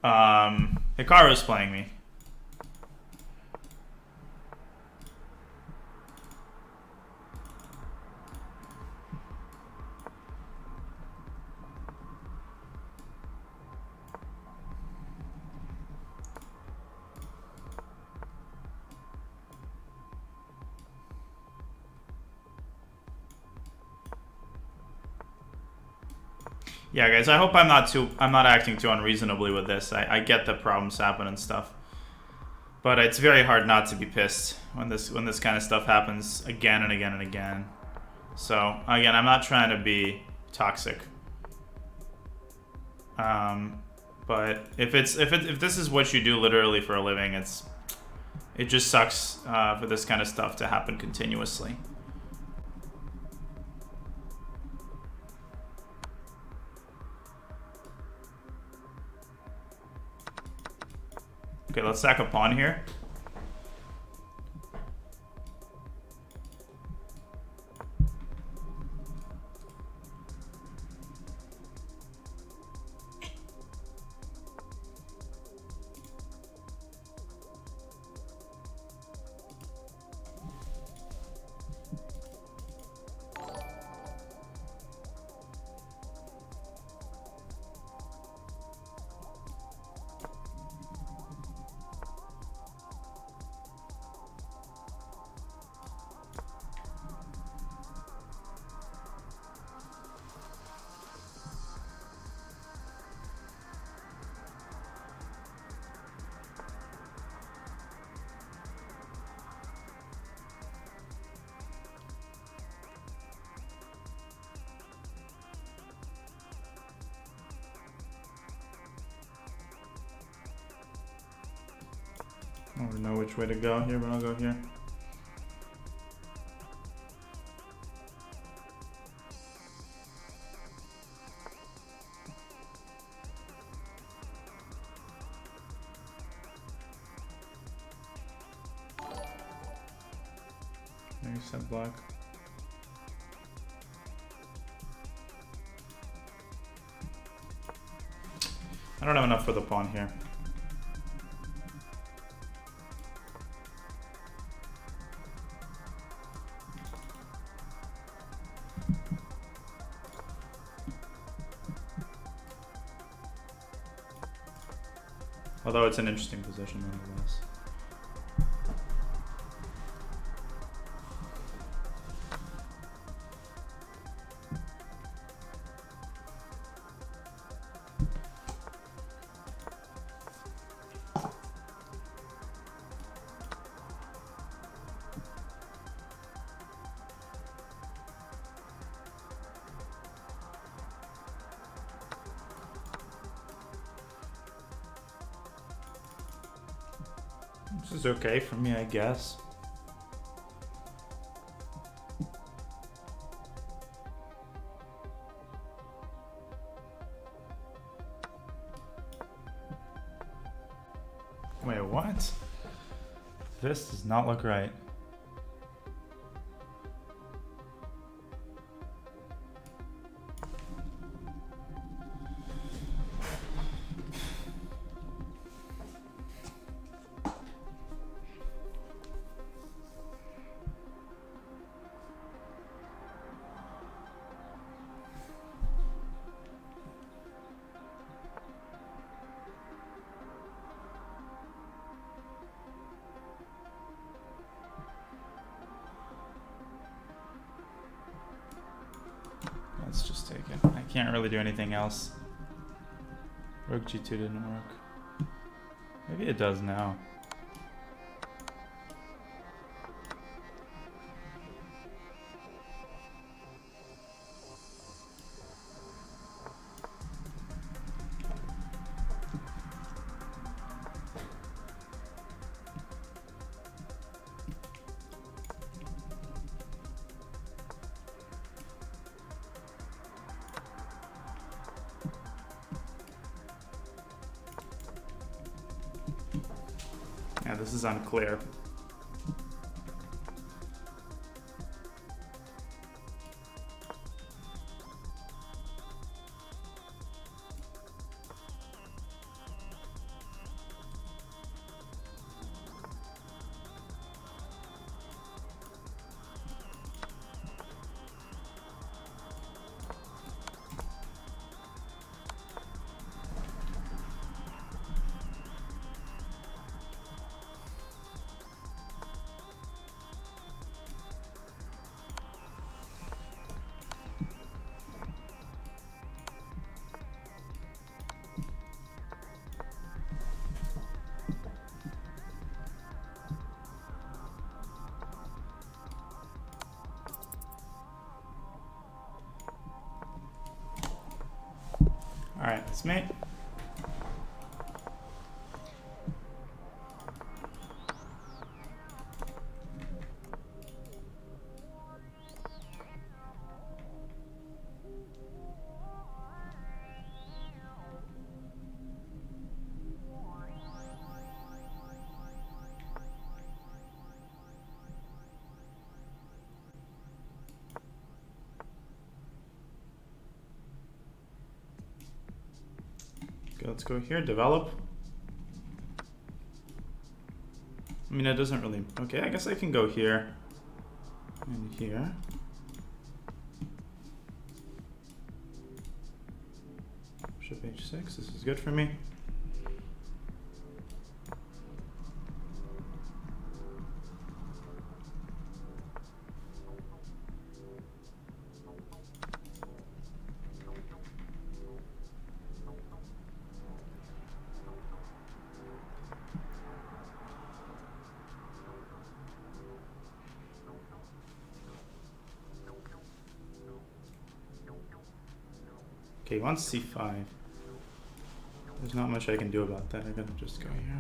Hikaru's playing me. Yeah, guys, I hope I'm not acting too unreasonably with this. I get that problems happen and stuff. But it's very hard not to be pissed when this kind of stuff happens again and again and again. So, again, I'm not trying to be toxic. But if this is what you do literally for a living, it just sucks for this kind of stuff to happen continuously. Okay, let's sack a pawn here. I don't know which way to go here, but I'll go here. Maybe set black. I don't have enough for the pawn here. Although it's an interesting position nonetheless. This is okay for me, I guess. Wait, what? This does not look right. Let's just take it. I can't really do anything else. Rook G2 didn't work. Maybe it does now. Yeah, this is unclear. Alright, it's me. Okay, let's go here, develop. I mean, it doesn't really... Okay, I guess I can go here and here. Bishop h6, this is good for me. Okay, he wants c5. There's not much I can do about that. I gotta just go here.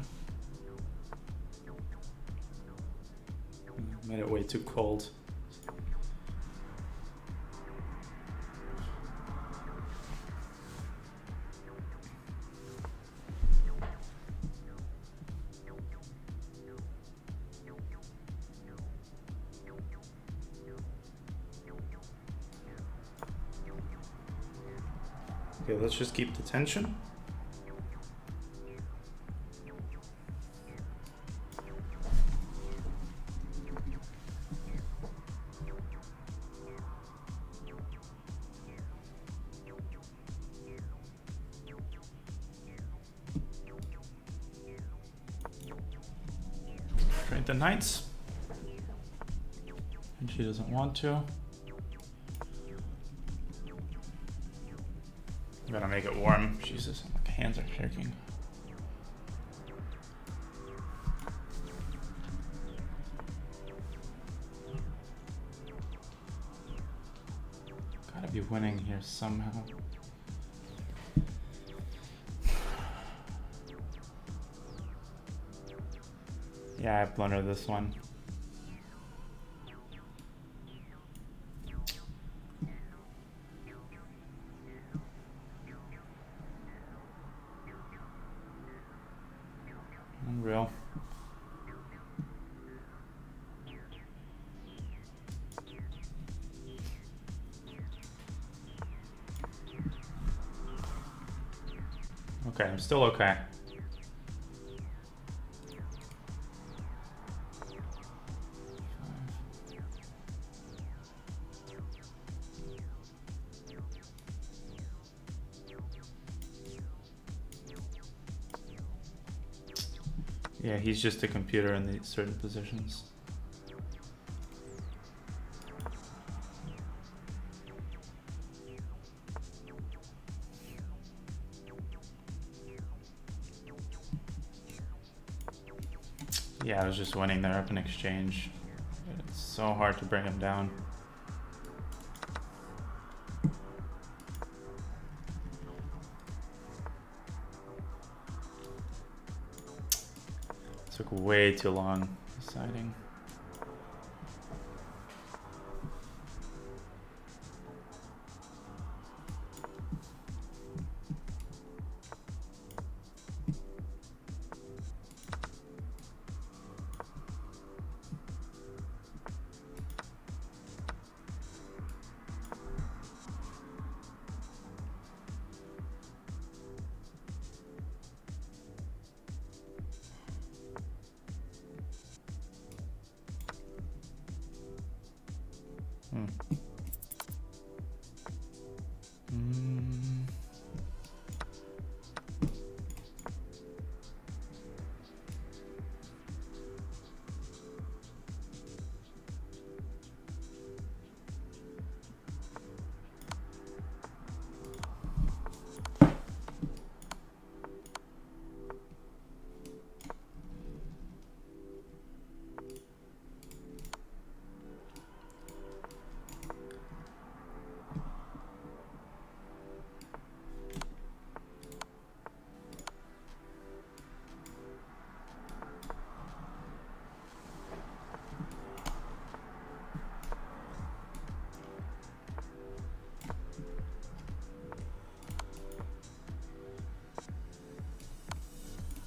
Made it way too cold. Okay, let's just keep the tension. Trade the knights. And she doesn't want to. Gotta make it warm. Jesus, my hands are shaking. Gotta be winning here somehow. Yeah, I blundered this one. Unreal. Okay, I'm still okay. Yeah, he's just a computer in these certain positions. Yeah, I was just winning there up in exchange. It's so hard to bring him down. Took way too long deciding.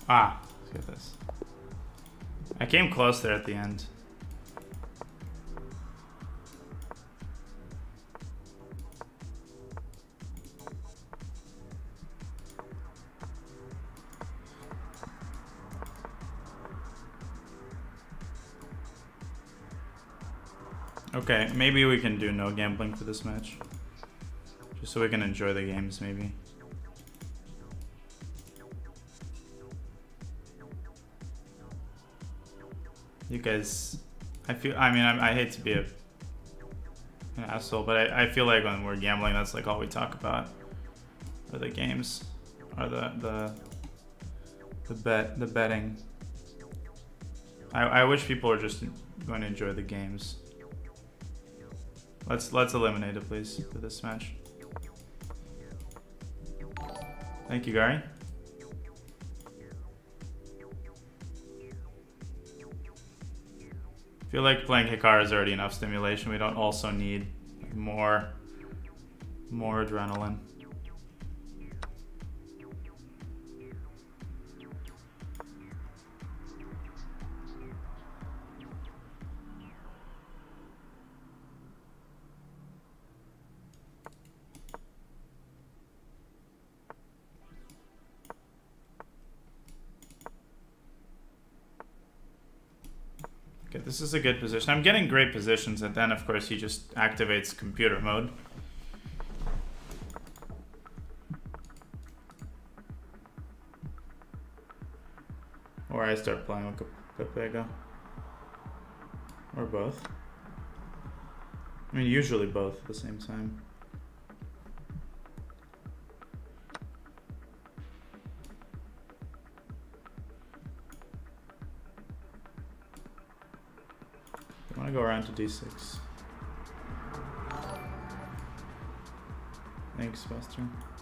Ah, let's get this. I came close there at the end. Okay, maybe we can do no gambling for this match. Just so we can enjoy the games, maybe. You guys, I hate to be an asshole, but I feel like when we're gambling, that's like all we talk about. Are the games, or the betting. I wish people were just going to enjoy the games. Let's eliminate it, please, for this match. Thank you, Gary. I feel like playing Hikaru is already enough stimulation. We don't also need more adrenaline. This is a good position. I'm getting great positions, and then of course he just activates computer mode. Or I start playing with Pepega. Or both. I mean, usually both at the same time. I want to go around to d6. Thanks, Buster.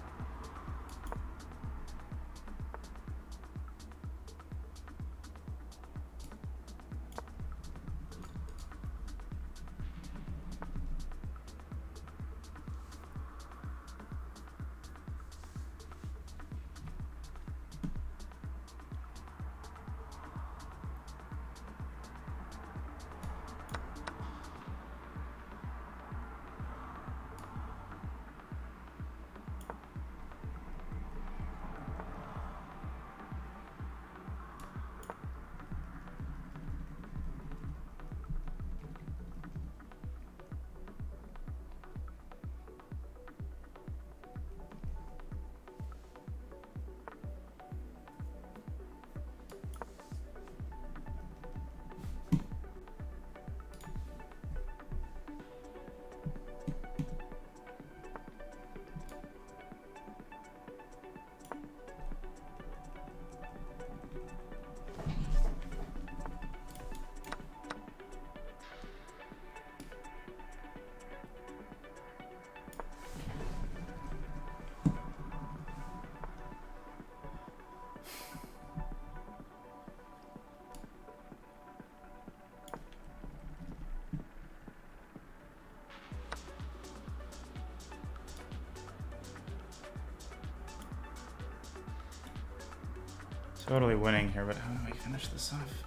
Totally winning here, but how do I finish this off?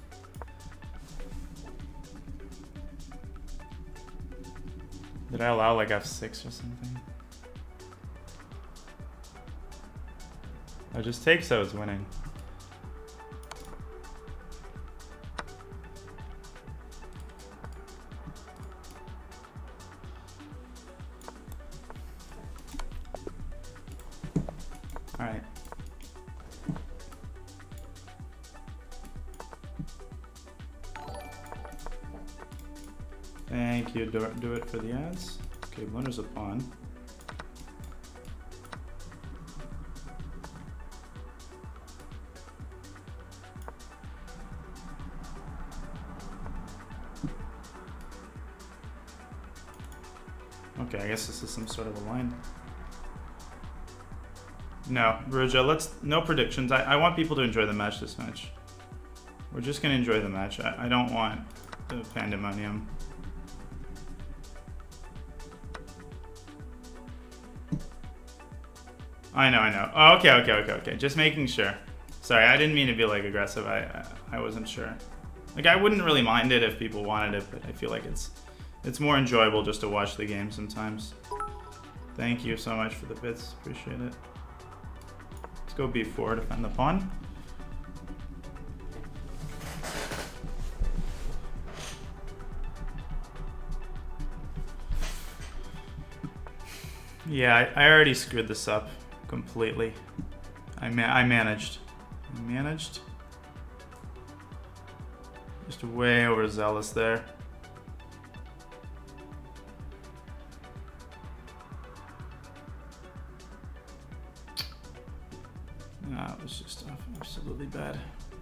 Did I allow like f6 or something? I just take so I was winning. Alright. Thank you, do it for the ads. Okay, winner's a pawn. Okay, I guess this is some sort of a line. No, Ruja, no predictions. I want people to enjoy the match this match. We're just gonna enjoy the match. I don't want the pandemonium. I know. Oh, okay. Just making sure. Sorry, I didn't mean to be like aggressive. I wasn't sure. Like, I wouldn't really mind it if people wanted it, but I feel like it's more enjoyable just to watch the game sometimes. Thank you so much for the bits. Appreciate it. Let's go b4, defend the pawn. Yeah, I already screwed this up completely. I managed. Just way overzealous there. No, it was just absolutely bad.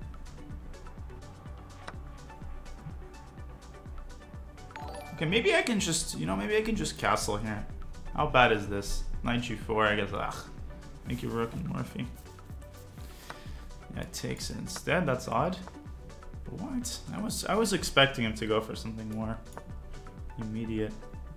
Okay, maybe I can just, maybe I can just castle here. How bad is this? Knight g4, I guess. Ugh. Thank you, Rook and Morphe. Yeah, it takes it instead. That's odd. But what? I was expecting him to go for something more immediate.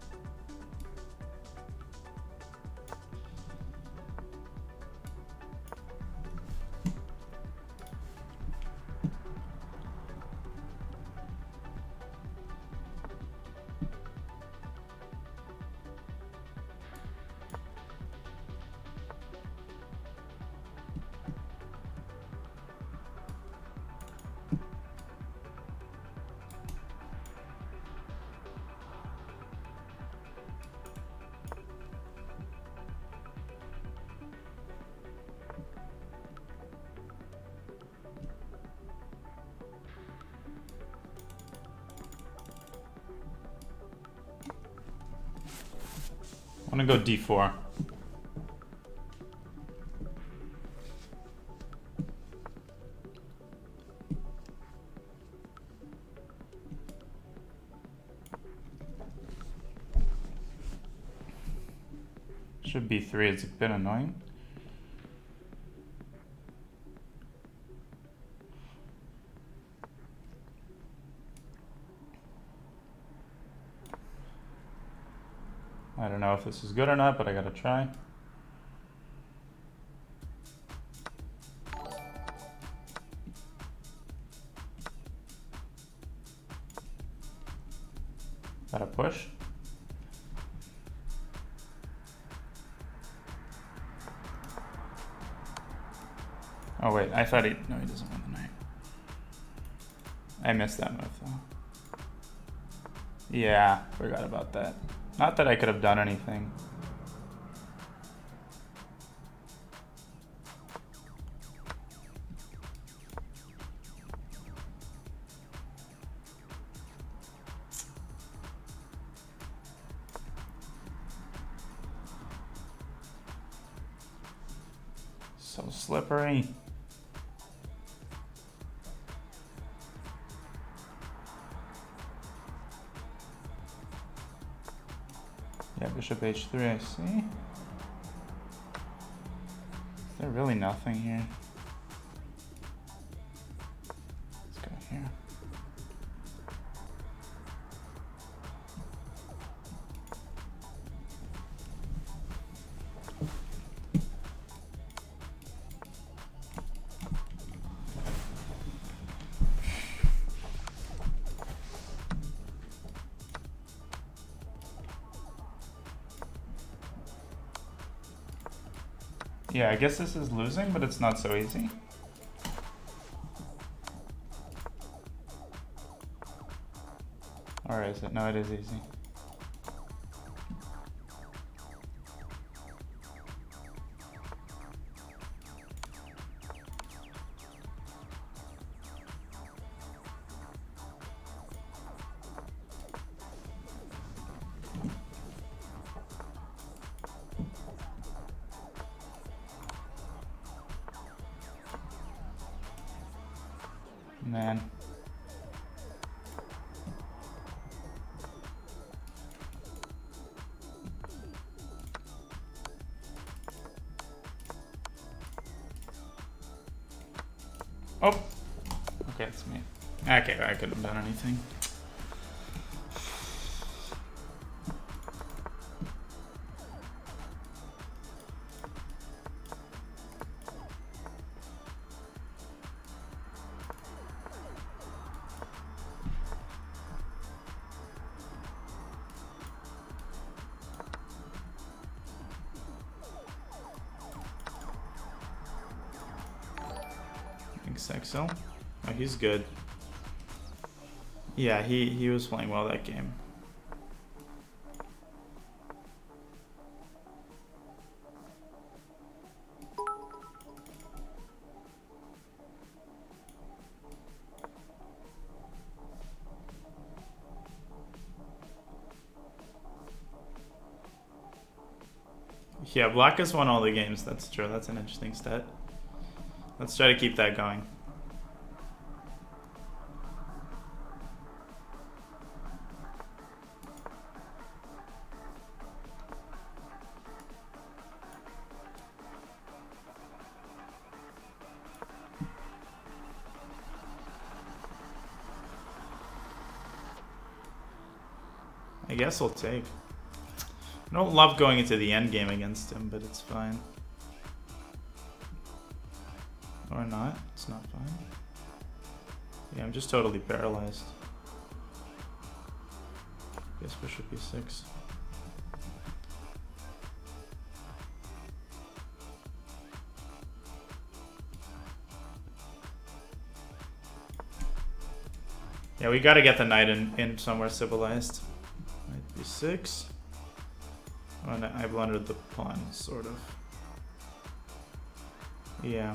I'm gonna go d4. Should be 3. It's a bit annoying. I don't know if this is good or not, but I gotta try. Gotta push. Oh wait, I thought no, he doesn't want the knight. I missed that move though. Yeah, forgot about that. Not that I could have done anything. So slippery. Yeah, bishop h3, I see. Is there really nothing here? Let's go here. Yeah, I guess this is losing, but it's not so easy. Or is it? No, it is easy. Man. Oh. Okay, it's me. Okay, I couldn't have done anything. Excel. Oh, he's good. Yeah, he was playing well that game. Yeah, Black has won all the games. That's true. That's an interesting stat. Let's try to keep that going. I guess I'll take. I don't love going into the end game against him, but it's fine. Or not. It's not fine. Yeah, I'm just totally paralyzed. Guess bishop e6. Yeah, we gotta get the knight in somewhere civilized. Knight b6. Oh, no, I blundered the pawn, sort of. Yeah.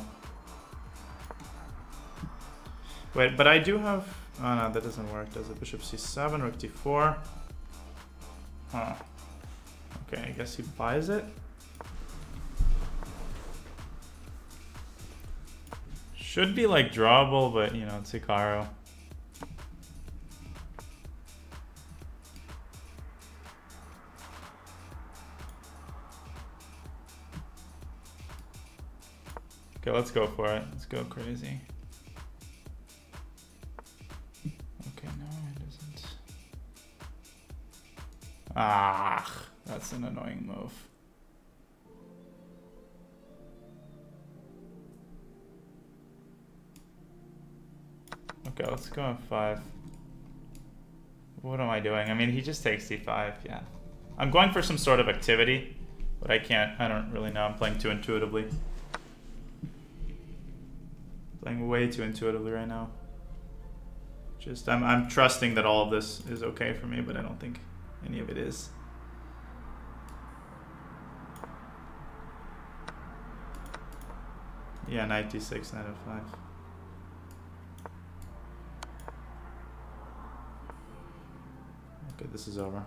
Wait, but I do have... Oh no, that doesn't work, does it? Bishop c7, rook d4. Huh. Okay, I guess he buys it. Should be like drawable, but you know, it's Hikaru. Okay, let's go for it. Let's go crazy. Okay, no, it isn't. Ah, that's an annoying move. Okay, let's go f5. What am I doing? I mean, he just takes d5, yeah. I'm going for some sort of activity, but I don't really know. I'm playing too intuitively. Playing way too intuitively right now. Just, I'm trusting that all of this is okay for me, but I don't think any of it is. Yeah, knight d6, knight f5. Okay, this is over.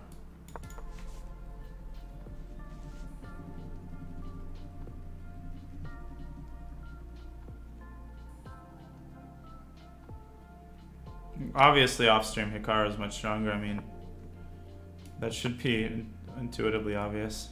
Obviously, off-stream Hikaru is much stronger. I mean, that should be intuitively obvious.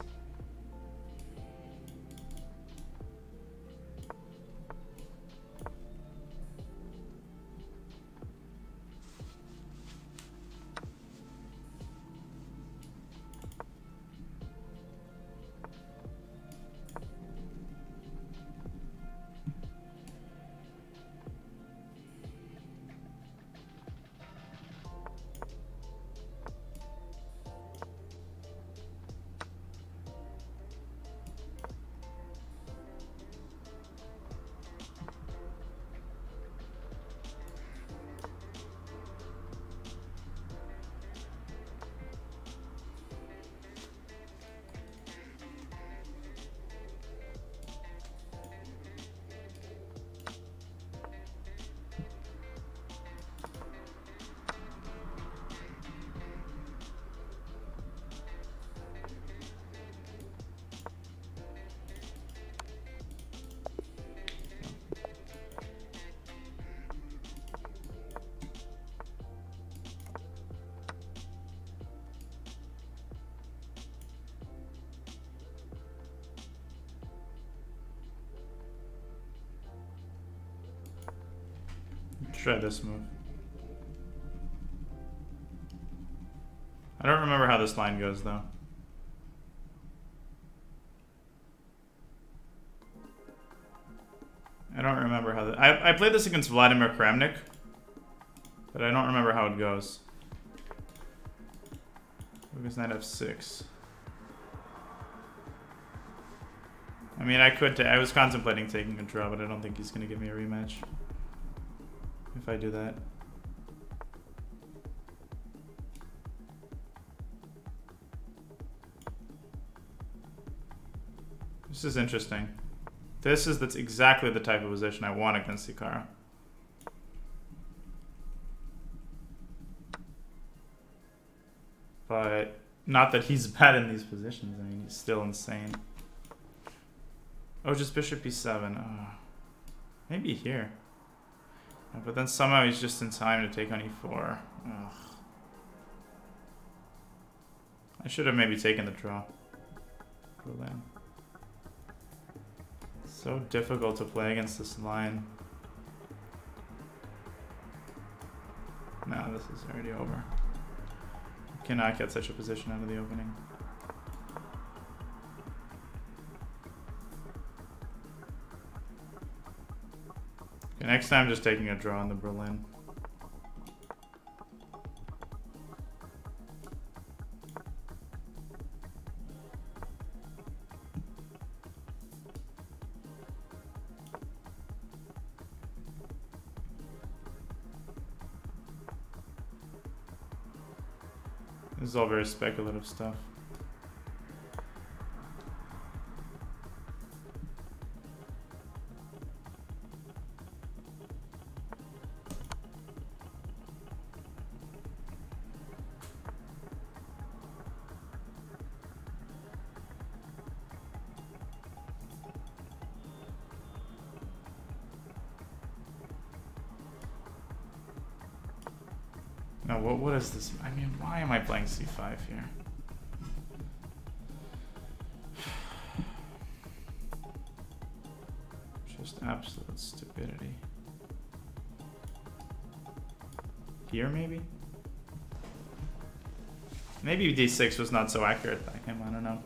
Try this move. I don't remember how this line goes though. I don't remember how I played this against Vladimir Kramnik, but I don't remember how it goes. Because knight f6. I mean, I was contemplating taking a draw, but I don't think he's gonna give me a rematch. I do that. This is interesting. That's exactly the type of position I want against Hikaru. But not that he's bad in these positions. I mean, he's still insane. Oh, just bishop b7. Oh, maybe here. But then somehow he's just in time to take on e4. Ugh. I should have maybe taken the draw. Berlin. So difficult to play against this line. No, this is already over. Cannot get such a position out of the opening. Okay, next time just taking a draw on the Berlin. This is all very speculative stuff. No, what is this? I mean, why am I playing c5 here? Just absolute stupidity. Here, maybe? Maybe d6 was not so accurate by him, I don't know.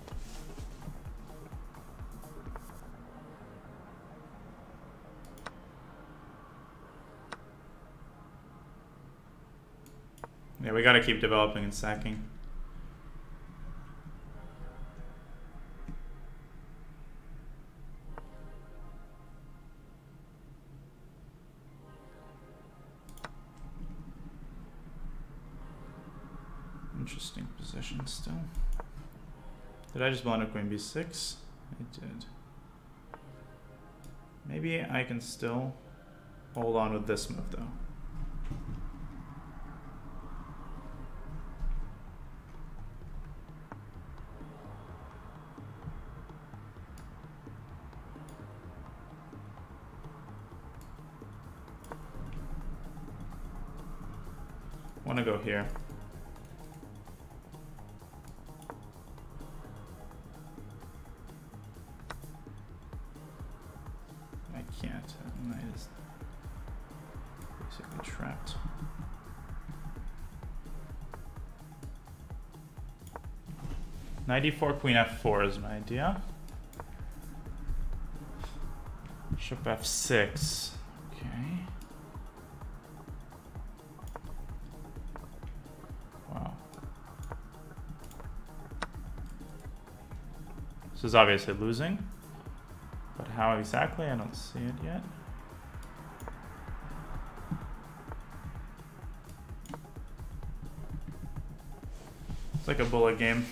Yeah, we gotta keep developing and sacking. Interesting position still. Did I just blind up queen b6? I did. Maybe I can still hold on with this move though. I want to go here. I can't. Knight is basically trapped. Knight e4, queen f4 is my idea. Bishop f6. Okay. This is obviously losing, but how exactly? I don't see it yet. It's like a bullet game.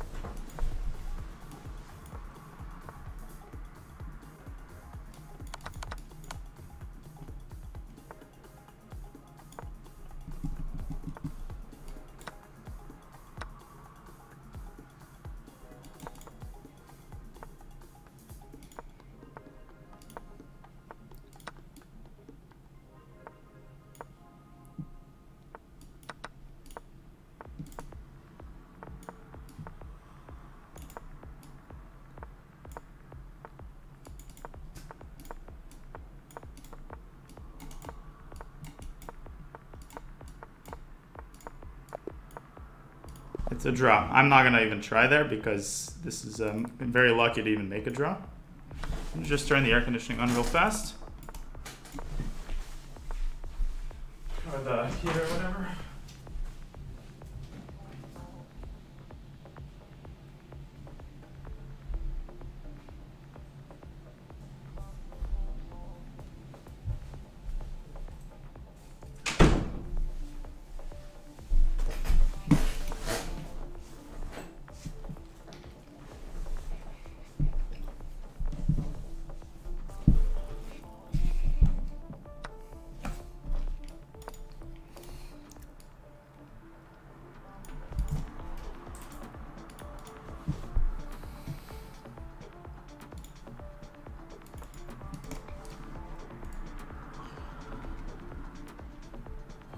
It's a draw. I'm not gonna even try there because this is very lucky to even make a draw. Just turn the air conditioning on real fast. Or the heater or whatever.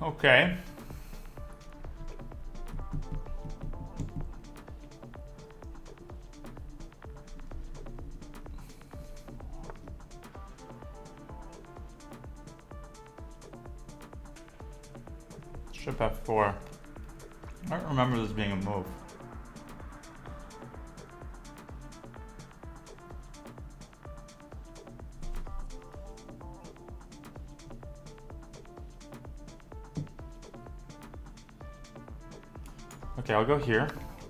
Okay. Bishop f4. I don't remember this being a move. Okay, I'll go here.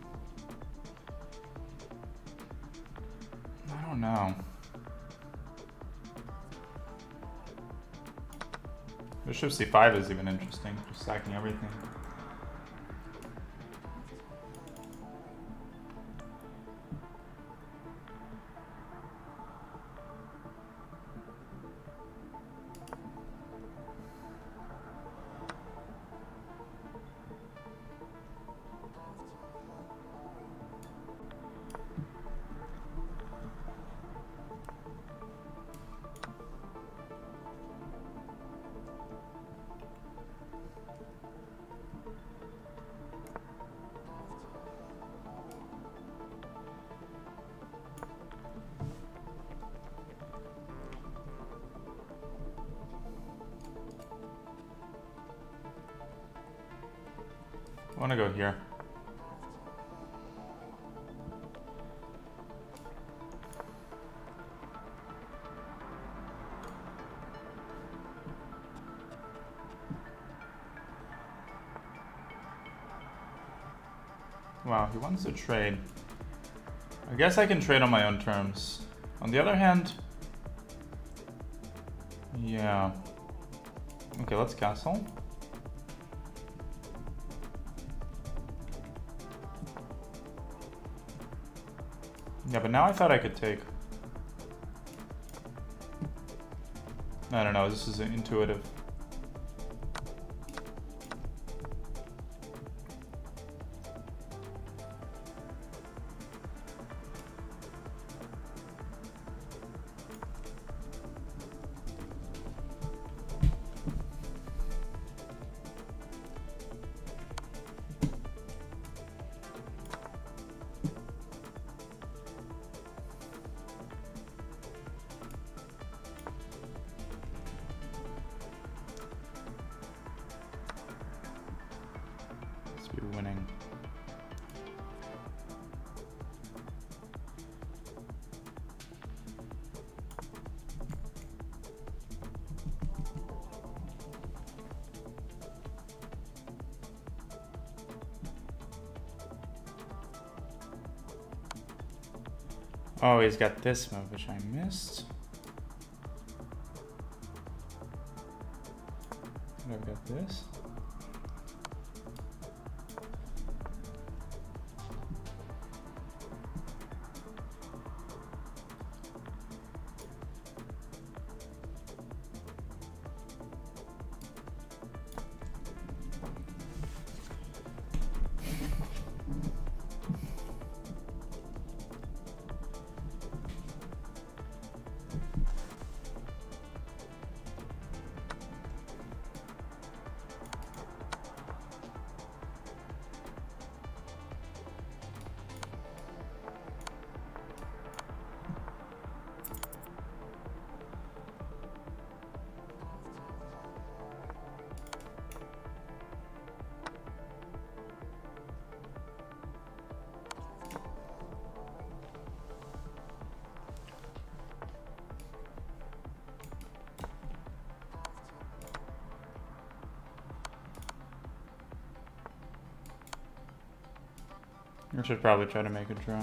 I don't know. Bishop c5 is even interesting, just stacking everything. I want to go here. Wow, he wants to trade. I guess I can trade on my own terms. On the other hand, yeah. Okay, let's castle. Yeah, but now I thought I could take. I don't know, this is intuitive. Be winning. Oh, he's got this move, which I missed. I've got this. I should probably try to make a draw.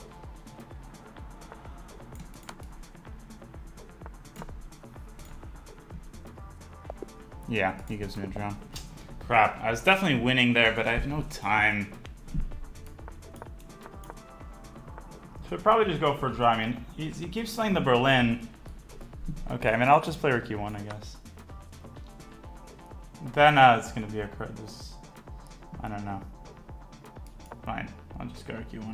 Yeah, he gives me a draw. Crap, I was definitely winning there, but I have no time. Should probably just go for a draw. I mean, he keeps playing the Berlin. Okay, I mean, I'll just play rook e1, I guess. Then it's gonna be a this. I don't know. Fine, I'll just go rook e1.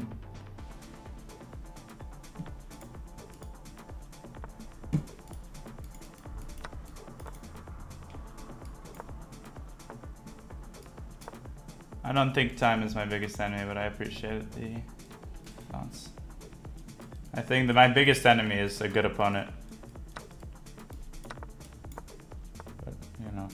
I don't think time is my biggest enemy, but I appreciate the thoughts. I think that my biggest enemy is a good opponent. But, you know.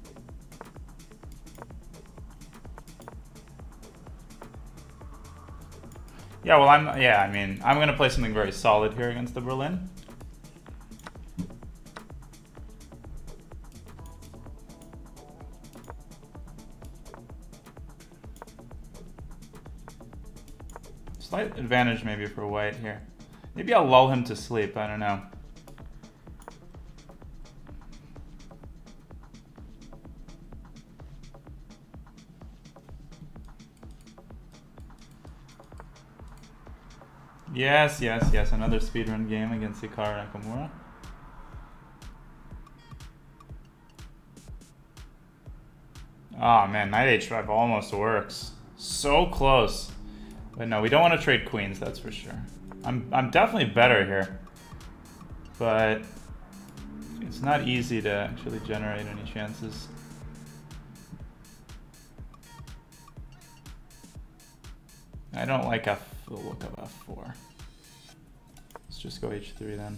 Yeah, well, I mean, I'm gonna play something very solid here against the Berlin. Slight advantage maybe for white here. Maybe I'll lull him to sleep, I don't know. Yes, yes, yes, another speedrun game against Hikaru Nakamura. Oh man, knight h5 almost works. So close. But no, we don't want to trade queens, that's for sure. I'm definitely better here. But it's not easy to actually generate any chances. I don't like the look of f4. Let's just go h3 then.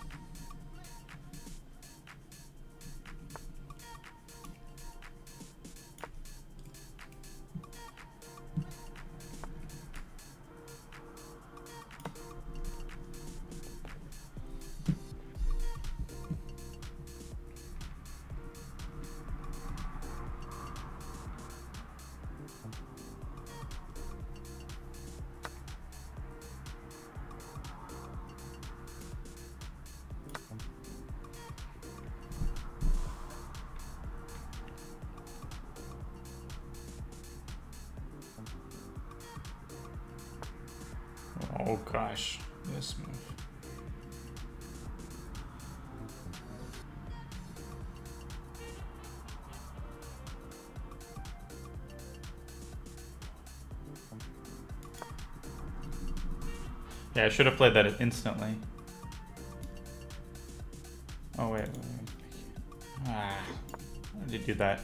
Oh gosh, this move. Yeah, I should have played that instantly. Oh wait. Ah, how did you do that?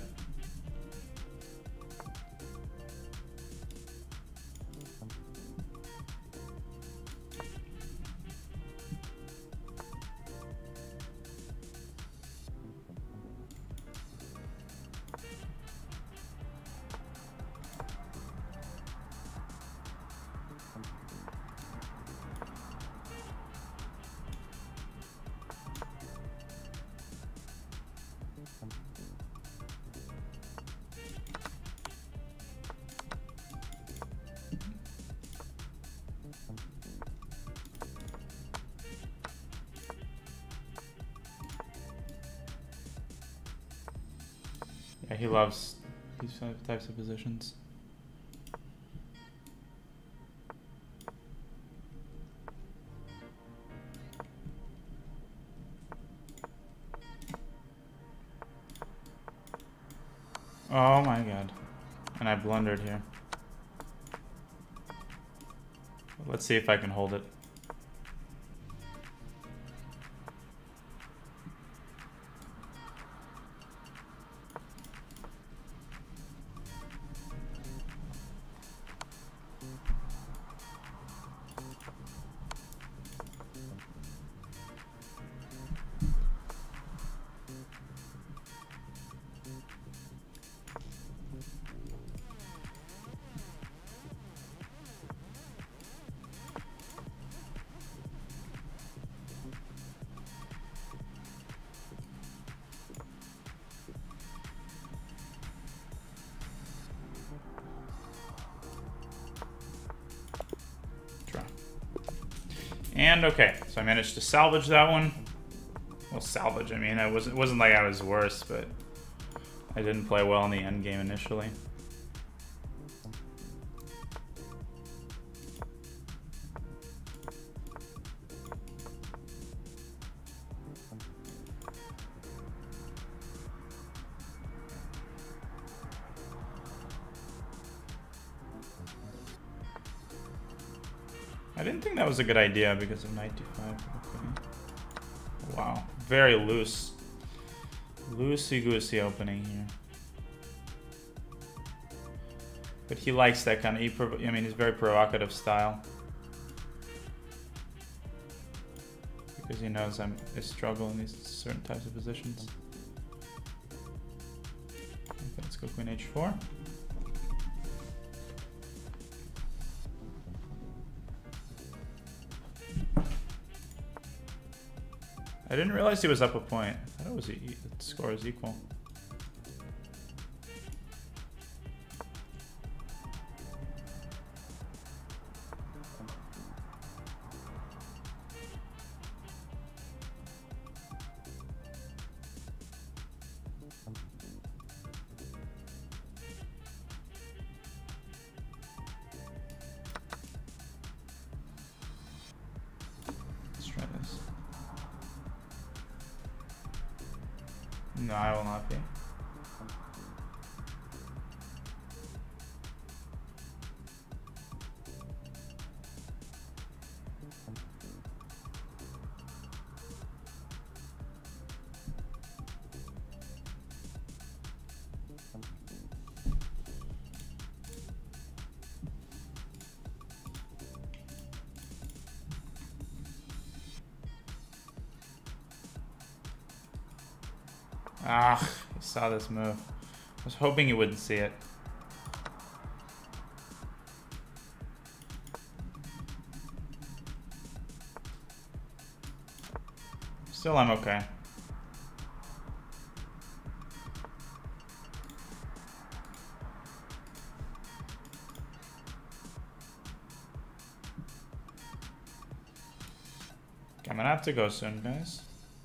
Yeah, he loves these types of positions. Oh my god. And I blundered here. Let's see if I can hold it. And okay, so I managed to salvage that one. Well, salvage, I mean, it wasn't like I was worse, but I didn't play well in the end game initially. I didn't think that was a good idea because of knight d5. Okay. Wow, very loose. Loosey-goosey opening here. But he likes that kind of, I mean, he's very provocative style. Because he knows I struggle in these certain types of positions. Okay, let's go queen h4. I didn't realize he was up a point. I thought it was the score is equal. No, I will not be. Ah, I saw this move. I was hoping you wouldn't see it. Still, I'm okay. Okay, I'm gonna have to go soon, guys.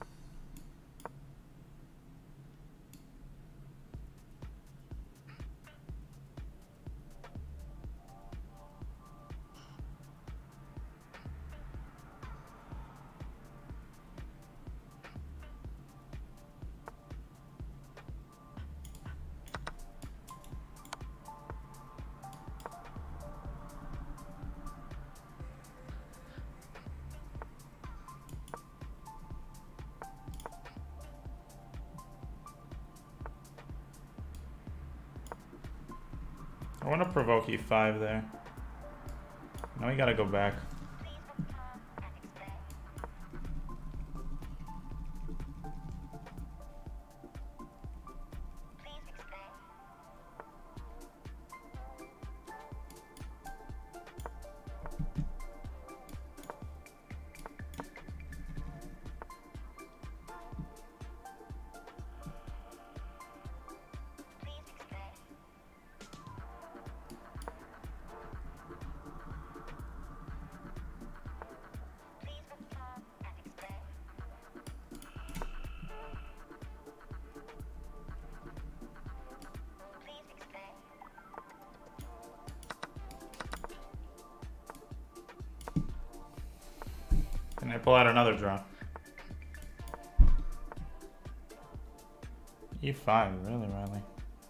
I want to provoke e5 there. Now we gotta go back. Can I pull out another draw? E5, really, Riley?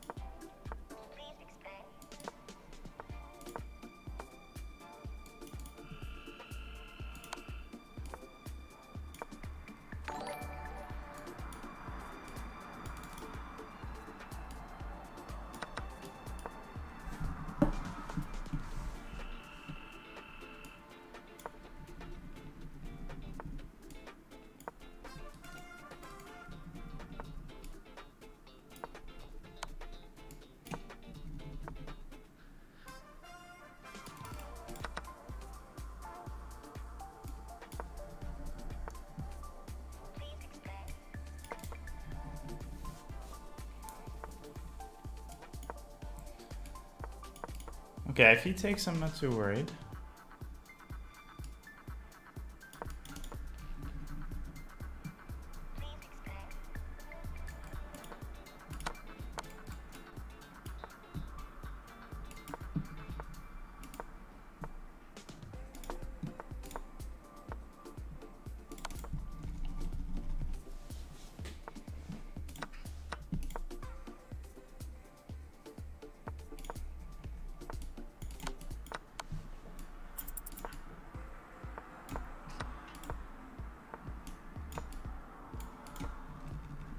Okay, if he takes, I'm not too worried.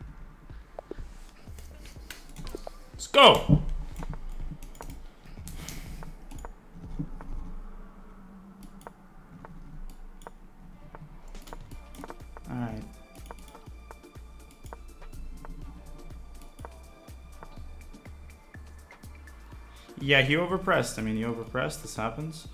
Let's go. Yeah, he overpressed. I mean, he overpressed. This happens.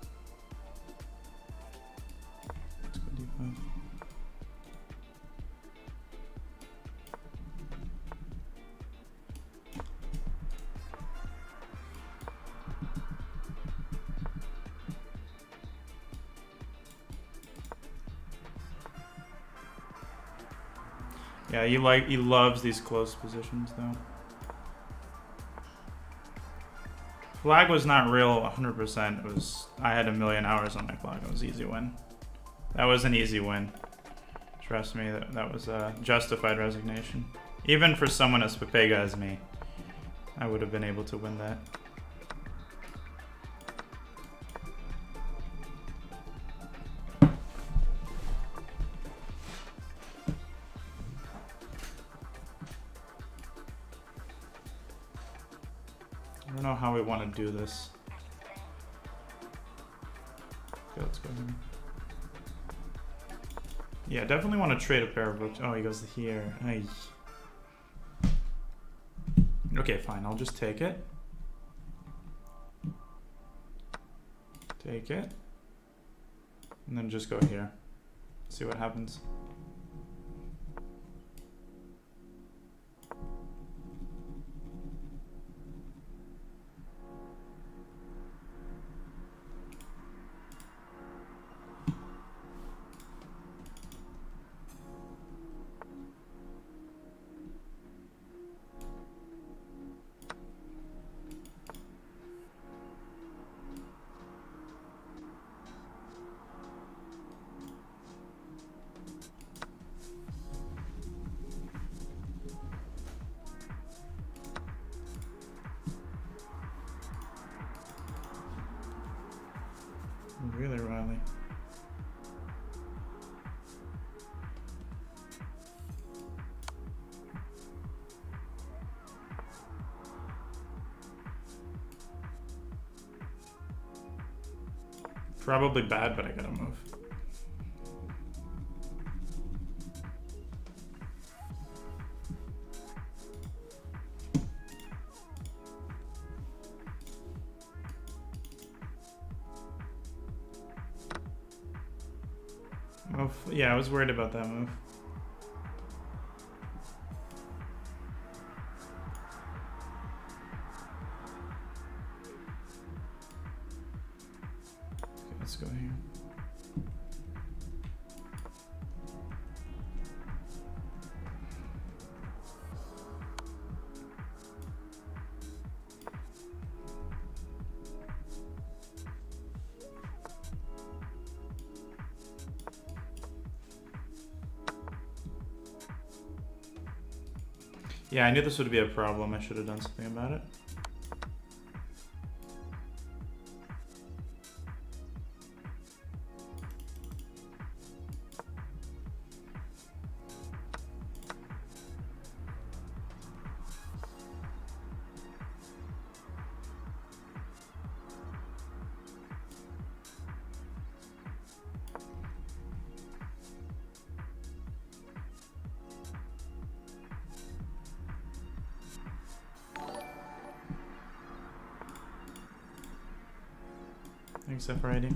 Yeah, he loves these close positions though. Flag was not real 100%. It was, I had a million hours on my clock. It was an easy win. That was an easy win. Trust me, that was a justified resignation. Even for someone as Pepega as me, I would have been able to win that. I don't know how we want to do this. Okay, let's go here. Yeah, definitely want to trade a pair of books. Oh, he goes here. Ay. Okay, fine. I'll just take it. Take it. And then just go here. See what happens. Really, Riley. Probably bad, but I gotta move. Oh, yeah, I was worried about that move. Okay, let's go here. Yeah, I knew this would be a problem. I should have done something about it. Thanks, Separating.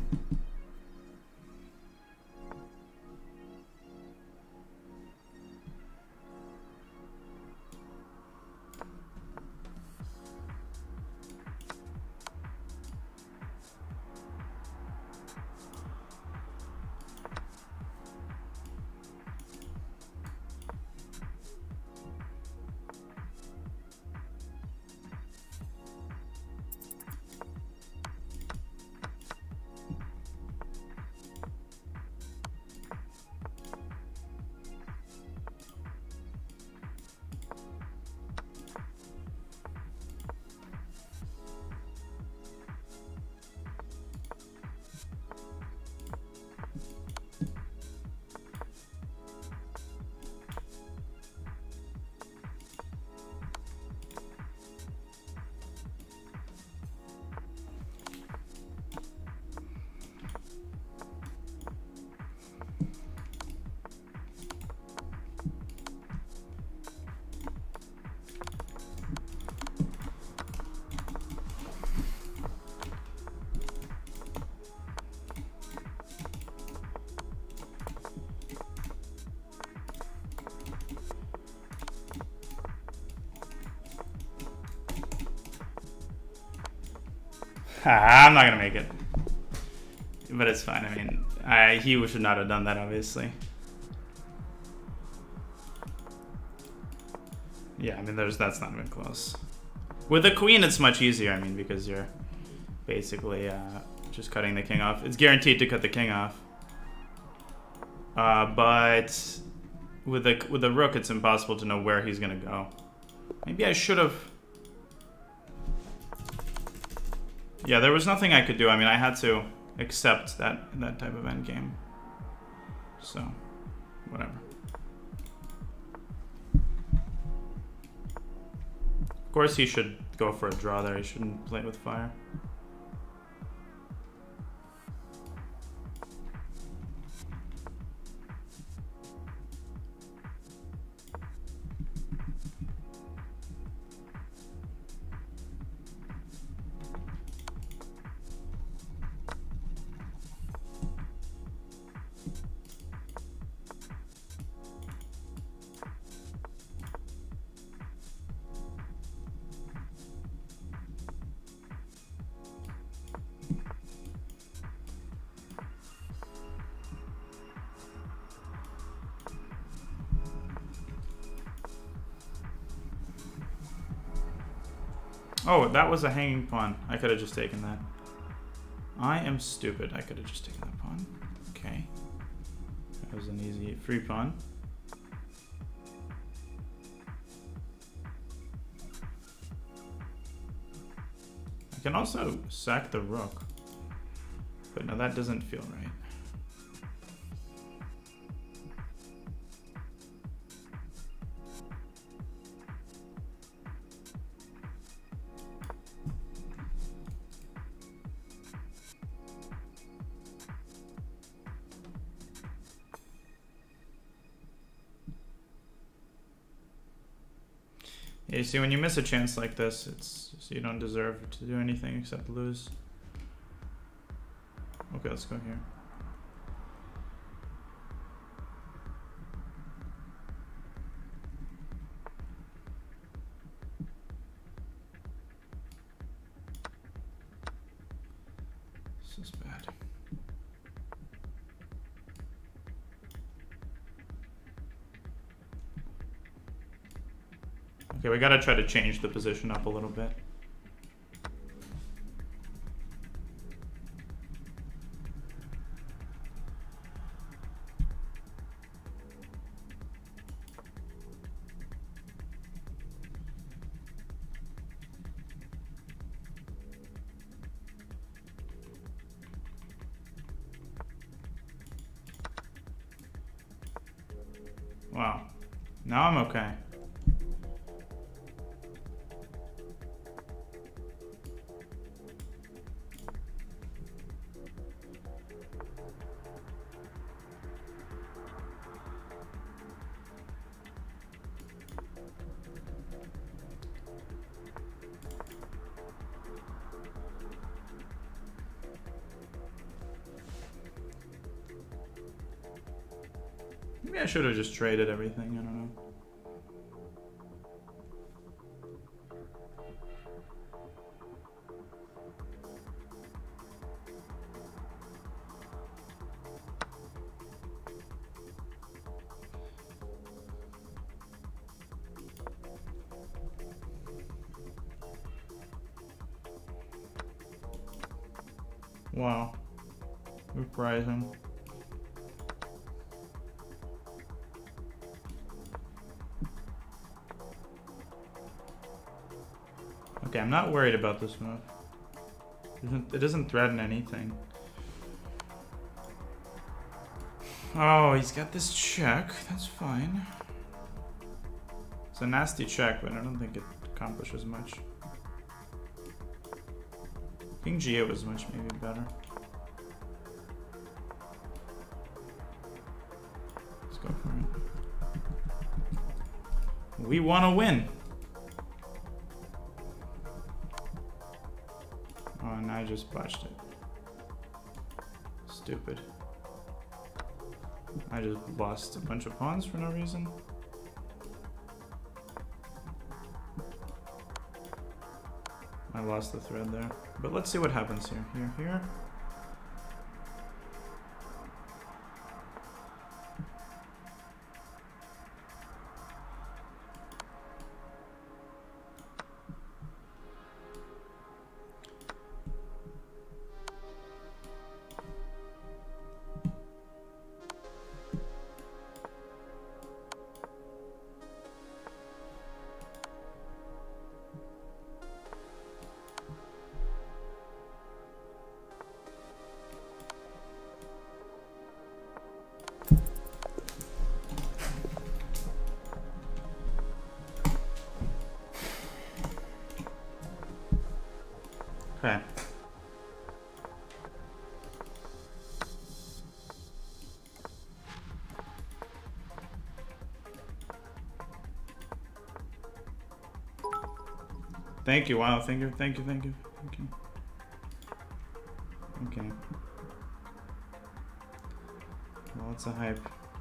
I'm not gonna make it. But it's fine. I mean, he should not have done that, obviously. Yeah, I mean, that's not even close. With the queen, it's much easier, I mean, because you're basically just cutting the king off. It's guaranteed to cut the king off. But with the rook, it's impossible to know where he's gonna go. Maybe I should have... Yeah, there was nothing I could do. I mean, I had to accept that type of endgame. So, whatever. Of course, he should go for a draw there. He shouldn't play with fire. Oh, that was a hanging pawn. I could have just taken that. I am stupid. I could have just taken that pawn. Okay. That was an easy free pawn. I can also sack the rook. But no, that doesn't feel right. Yeah, you see, when you miss a chance like this, it's you don't deserve to do anything except lose. Okay, let's go here. This is bad. Okay, we gotta try to change the position up a little bit. Wow. Now I'm okay. Maybe I should have just traded everything, I don't know. Wow. Reprising. Okay, I'm not worried about this move. It doesn't threaten anything. Oh, he's got this check. That's fine. It's a nasty check, but I don't think it accomplishes much. King G8 was much maybe better. Let's go for it. We want to win. Oh, and I just botched it. Stupid. I just lost a bunch of pawns for no reason. My lost the thread there. But let's see what happens here. Here. Okay. Thank you. Wow. Thank you. Thank you. Thank you. Thank you. Okay. Well, it's a hype.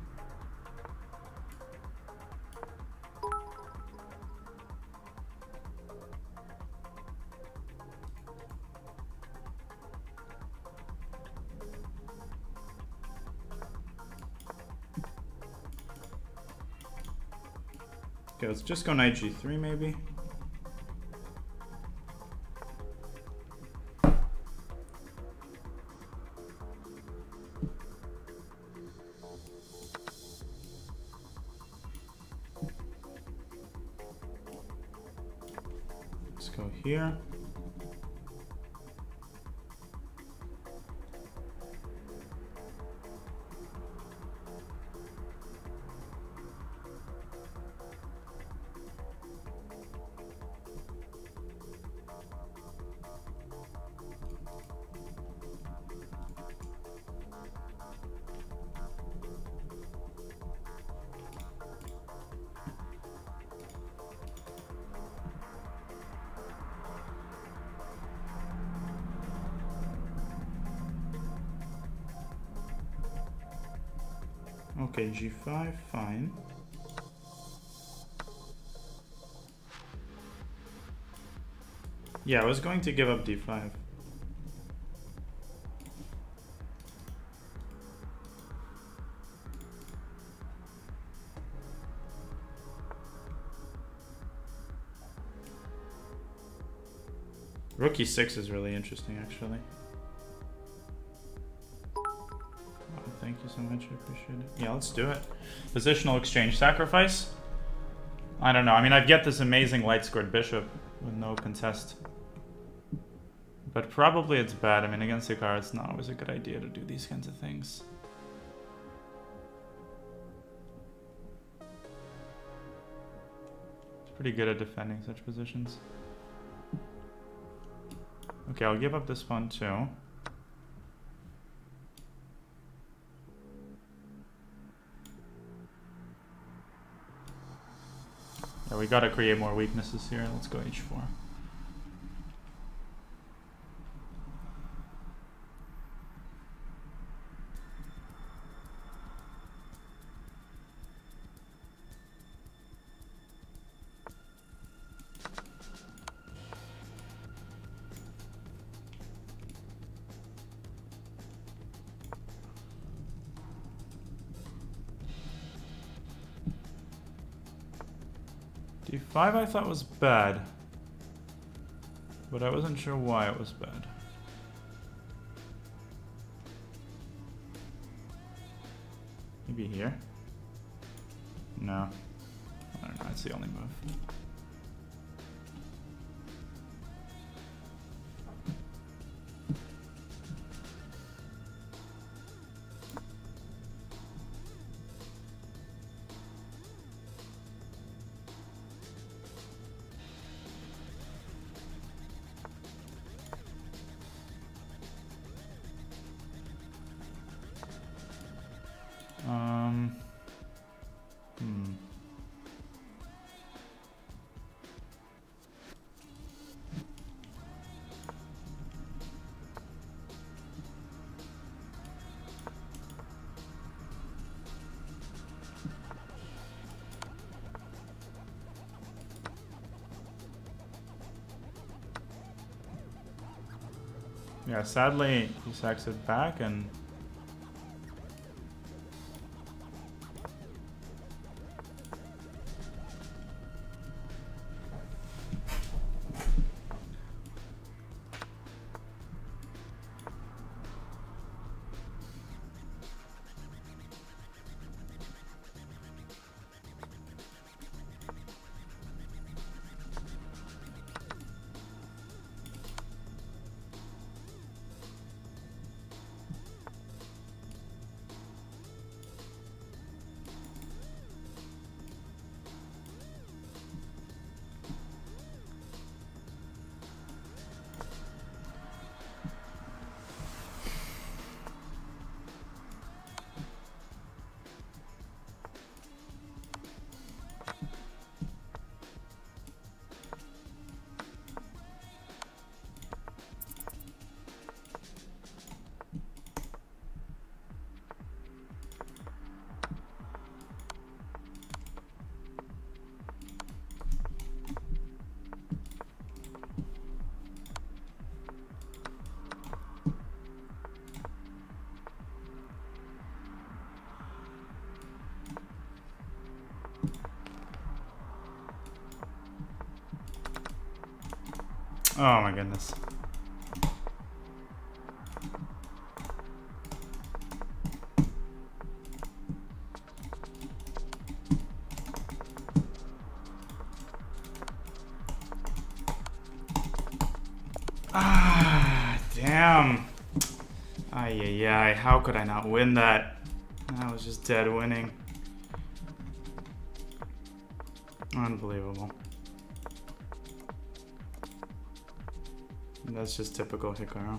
Okay, let's just go knight g3 maybe. Let's go here. Okay, g5, fine. Yeah, I was going to give up d5. Rook e6 is really interesting, actually. Thank you so much, I appreciate it. Yeah, let's do it. Positional exchange sacrifice. I don't know. I mean, I get this amazing light-scored bishop with no contest. But probably it's bad. I mean, against Hikaru, it's not always a good idea to do these kinds of things. It's pretty good at defending such positions. Okay, I'll give up this pawn too. Yeah, we gotta create more weaknesses here. Let's go h4. d5 I thought was bad, but I wasn't sure why it was bad. Maybe here? No. I don't know, it's the only move. Yeah, sadly, he sacks it back and... Oh my goodness. Ah, damn. Ay, how could I not win that? I was just dead winning. Unbelievable. That's just typical Hikaru.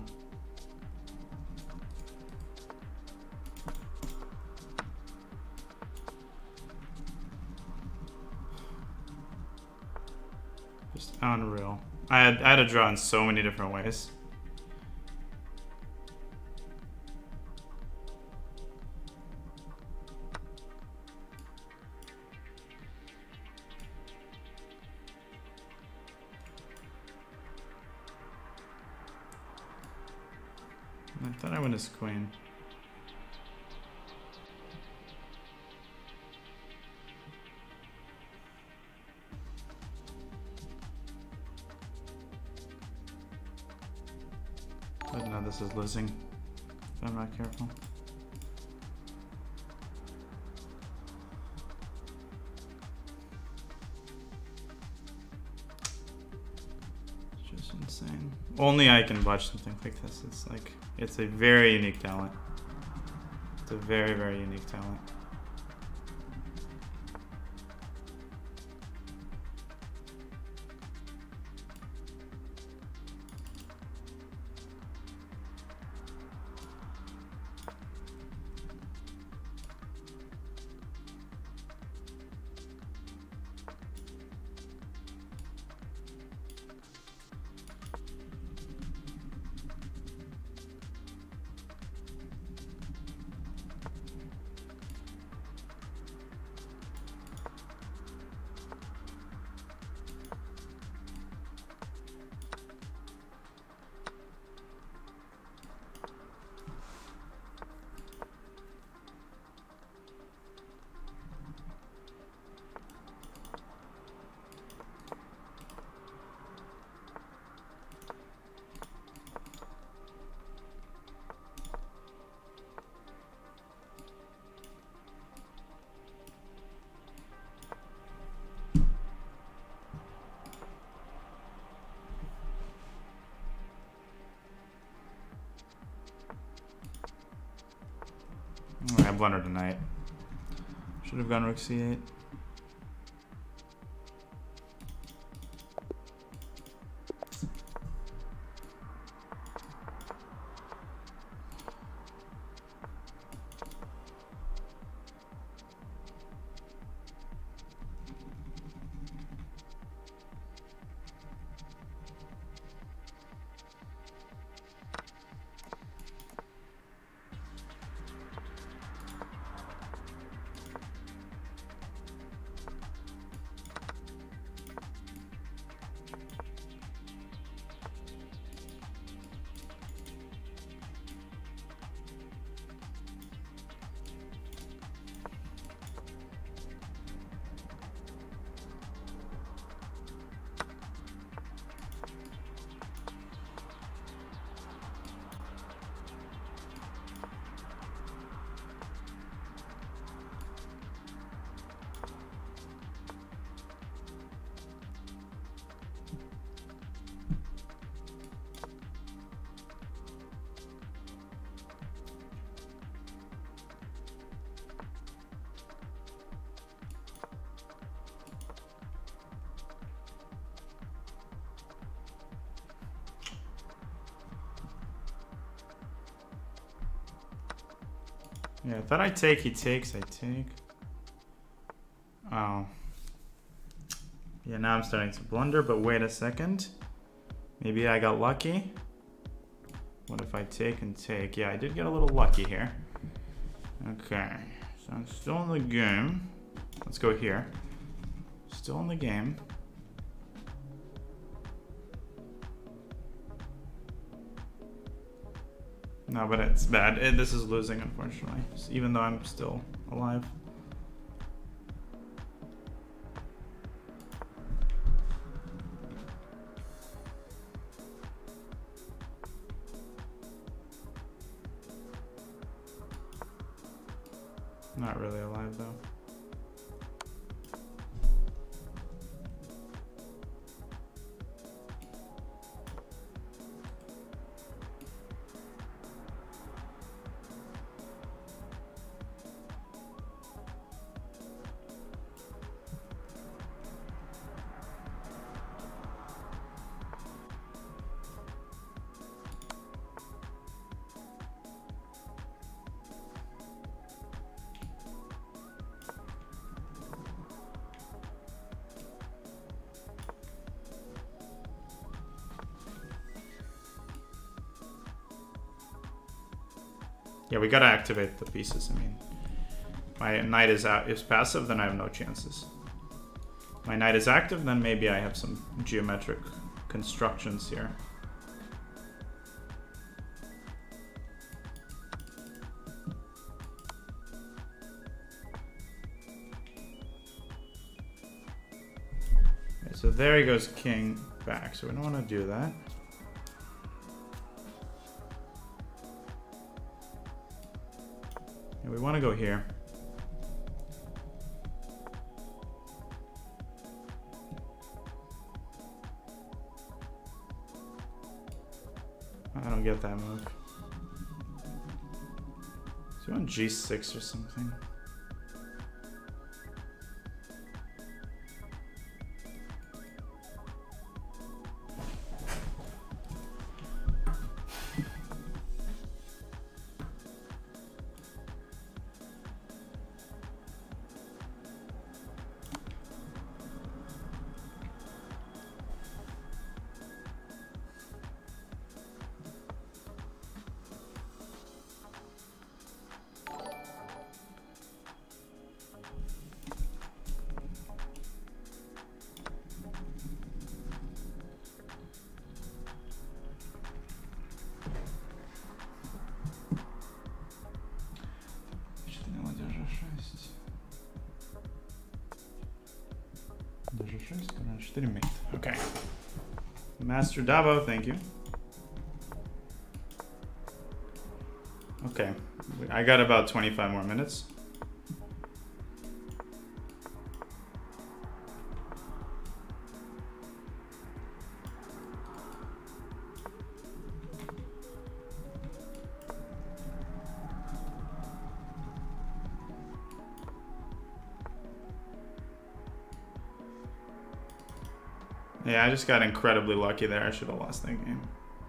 Just unreal. I had to draw in so many different ways. I thought I went as queen. But no, this is losing if I'm not careful. It's just insane. Only I can watch something like this. It's like, it's a very unique talent. It's a very, very unique talent. I blundered tonight. Should have gone rook c8. Yeah, I thought I take, he takes, I take. Oh. Yeah, now I'm starting to blunder, but wait a second. Maybe I got lucky. What if I take and take? Yeah, I did get a little lucky here. Okay, so I'm still in the game. Let's go here. Still in the game. No, but it's bad. This is losing, unfortunately, even though I'm still alive. Not really alive, though. Yeah, we gotta activate the pieces. I mean, my knight is passive, then I have no chances. My knight is active, then maybe I have some geometric constructions here. Okay, so there he goes, king back. So we don't want to do that. We want to go here. I don't get that move. So on G6 or something. Okay. Master Dabo, thank you. Okay, I got about 25 more minutes. Yeah, I just got incredibly lucky there. I should have lost that game.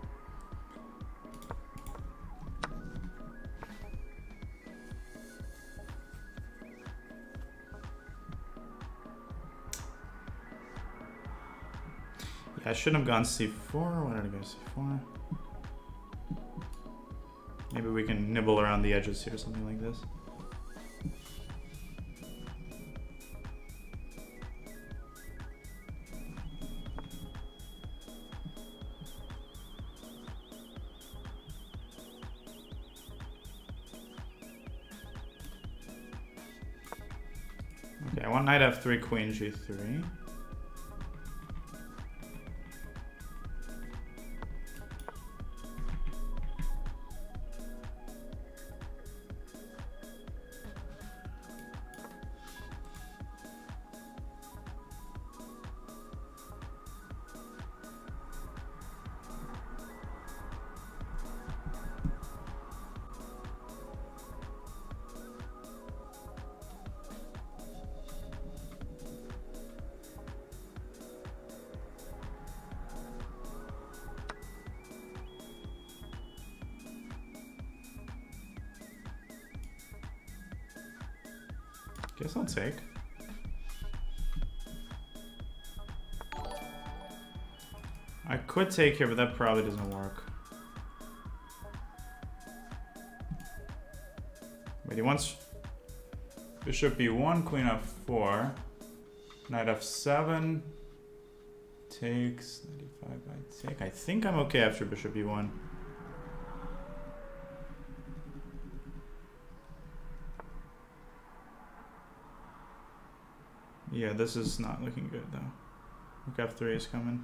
Yeah, I shouldn't have gone c4. Why did I go c4? Maybe we can nibble around the edges here, something like this. Okay, I want knight f3, queen g3. Guess I'll take. I could take here, but that probably doesn't work. Wait, he wants bishop b1, queen f4, knight f7, takes 95, I take. I think I'm okay after bishop e1. Yeah, this is not looking good though. Rook f3 is coming.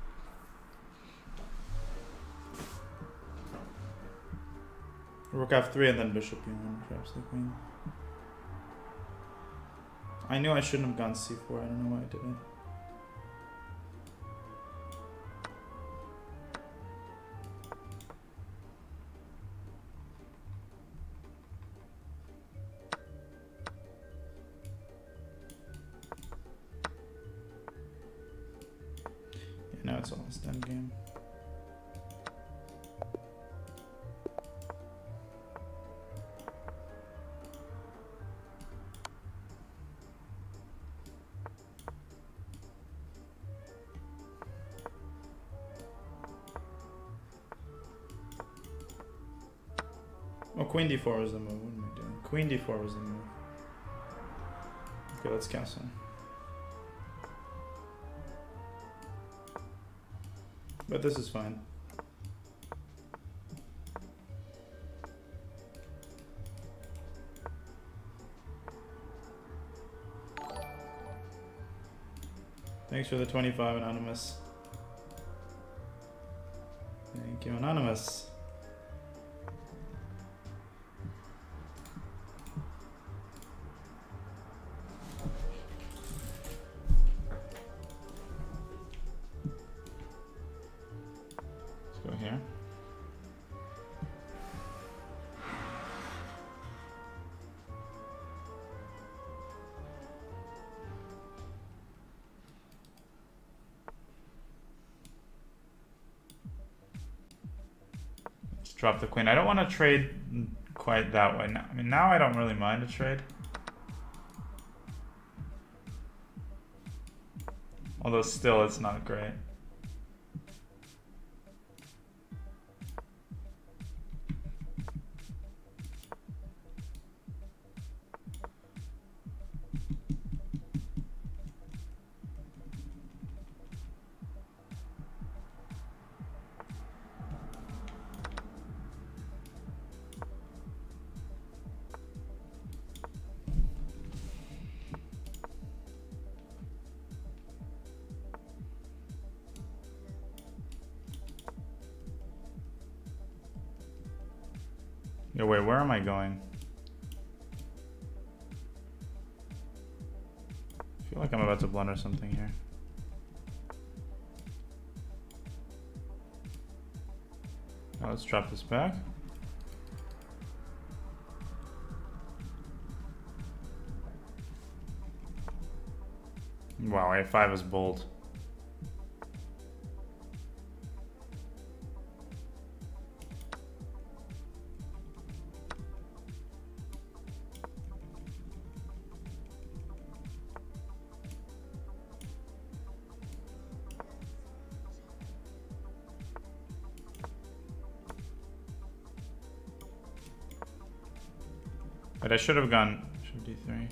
Rook f3 and then bishop e1 traps the queen. I knew I shouldn't have gone c4. I don't know why I didn't. Yeah, now it's almost done game. Oh, queen d4 was the move. What am I doing? Queen d4 was the move. Okay, let's cancel. But this is fine. Thanks for the 25, Anonymous. Thank you, Anonymous. Here. Let's drop the queen. I don't want to trade quite that way now. I mean, now I don't really mind a trade. Although still it's not great. Yeah, wait, where am I going? I feel like I'm about to blunder something here. Now let's drop this back. Wow, a5 is bold. But I should have gone d3.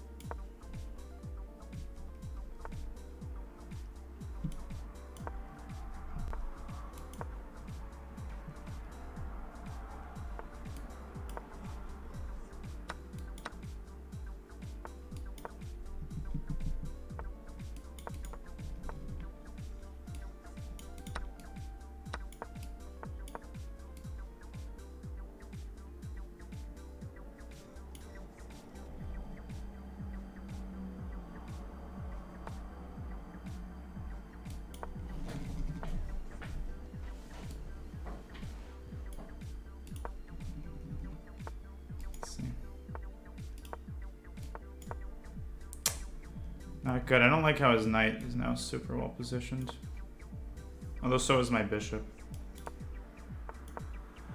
Not good. I don't like how his knight is now super well positioned. Although so is my bishop.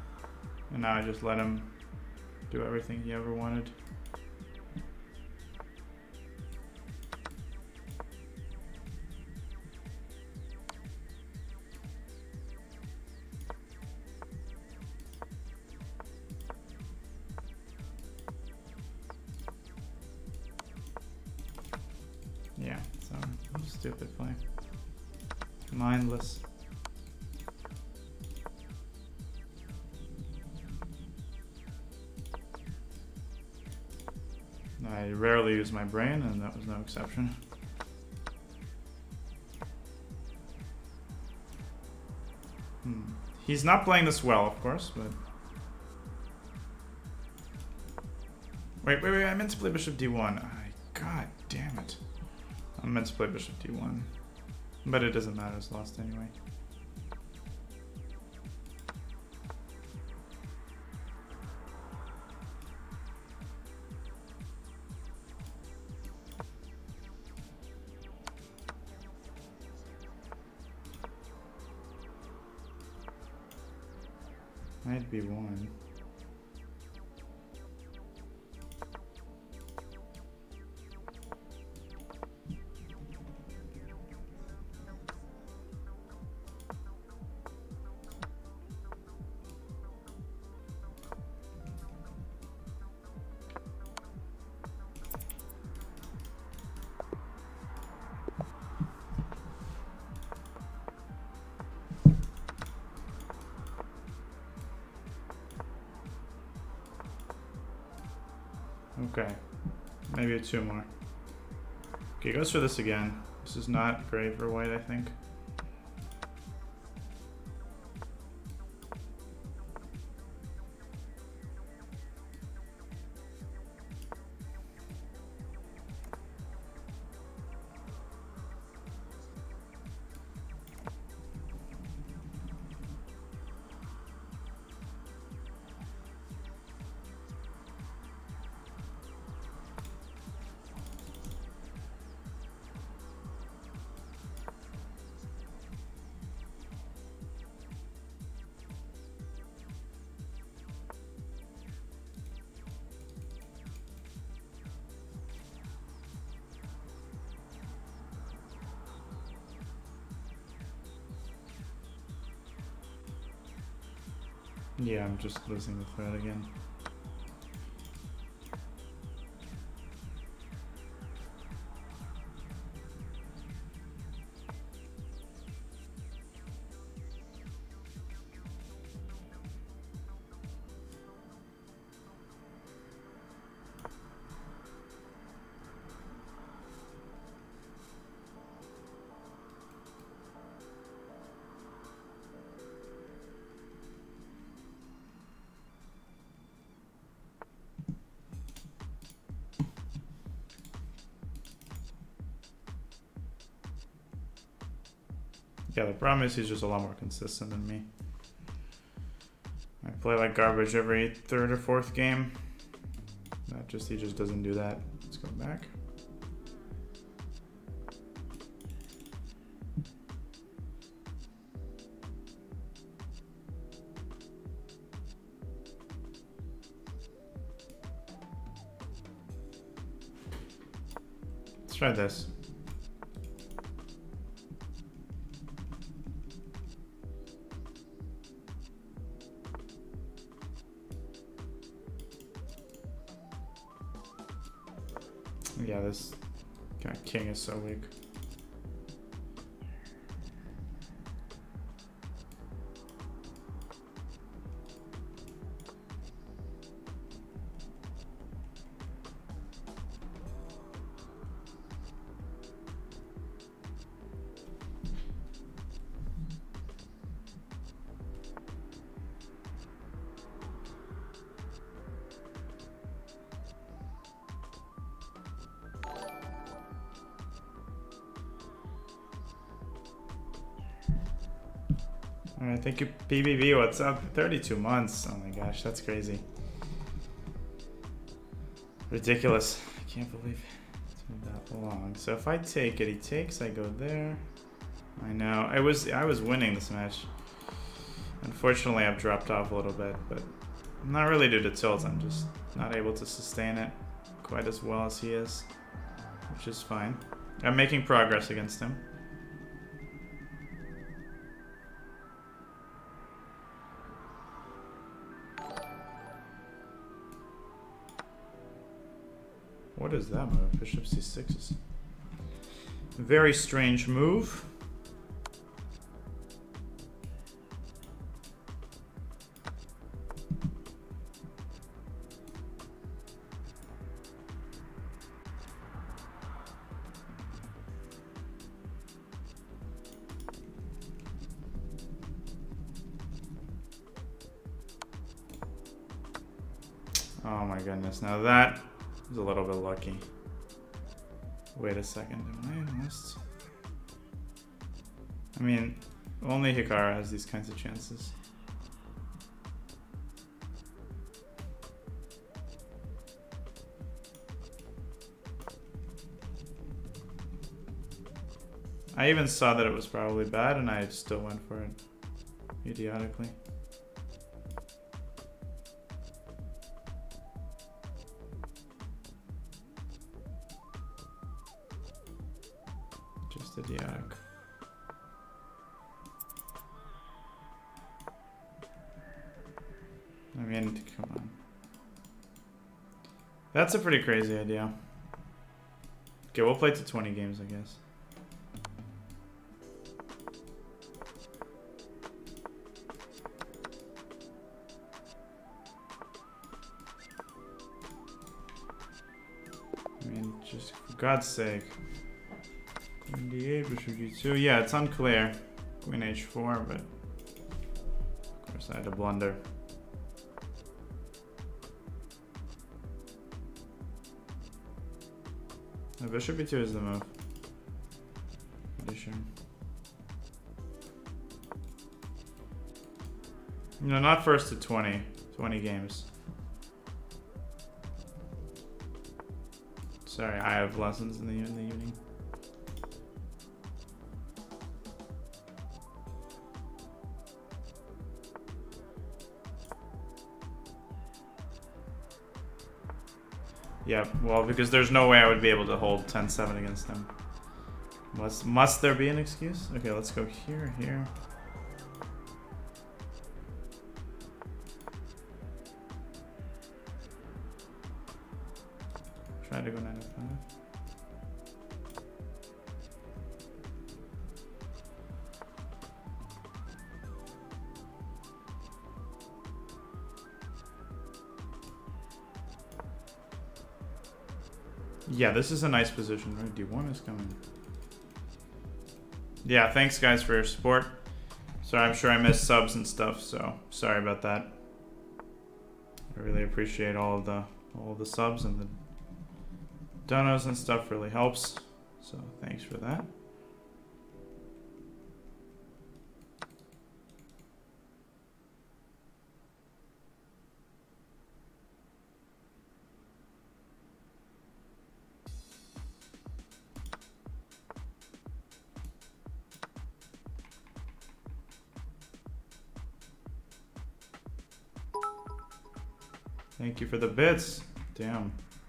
And now I just let him do everything he ever wanted. Stupid play. Mindless. I rarely use my brain, and that was no exception. He's not playing this well, of course, but... Wait, I meant to play bishop d1. God damn it. I meant to play bishop d1. But it doesn't matter, it's lost anyway. Might be one. Okay, maybe two more. Okay, goes for this again. This is not great for white, I think. Yeah, I'm just losing the thread again. Yeah, the problem is he's just a lot more consistent than me. I play like garbage every third or fourth game. He just doesn't do that. Let's go back. Let's try this. Yeah, this kind of king is so weak. Alright, thank you, PBB. What's up? 32 months. Oh my gosh, that's crazy. Ridiculous. I can't believe it's been that long. So if I take it, he takes, I go there. I know. I was winning this match. Unfortunately, I've dropped off a little bit, but not really due to tilt. I'm just not able to sustain it quite as well as he is, which is fine. I'm making progress against him. What is that move? Bishop c6 is Very strange move. Oh my goodness, now that was a little bit lucky. Wait a second, am I missed? I mean, only Hikaru has these kinds of chances. I even saw that it was probably bad and I still went for it idiotically. Just idiotic. I mean, come on. That's a pretty crazy idea. Okay, we'll play to 20 games, I guess. I mean, just for God's sake. Queen d8, bishop g2. Yeah, it's unclear. Queen h4, but of course I had a blunder. No, bishop b2 is the move. Pretty sure. No, not first to 20. 20 games. Sorry, I have lessons in the evening. Yeah, well, because there's no way I would be able to hold 10-7 against them. Must there be an excuse? Okay, let's go here, here. Try to go 9-5. Yeah, this is a nice position, right? D1 is coming. Yeah, thanks guys for your support. Sorry, I'm sure I missed subs and stuff, so sorry about that. I really appreciate all of the subs, and the donos and stuff really helps. So thanks for that. Thank you for the bits. Damn.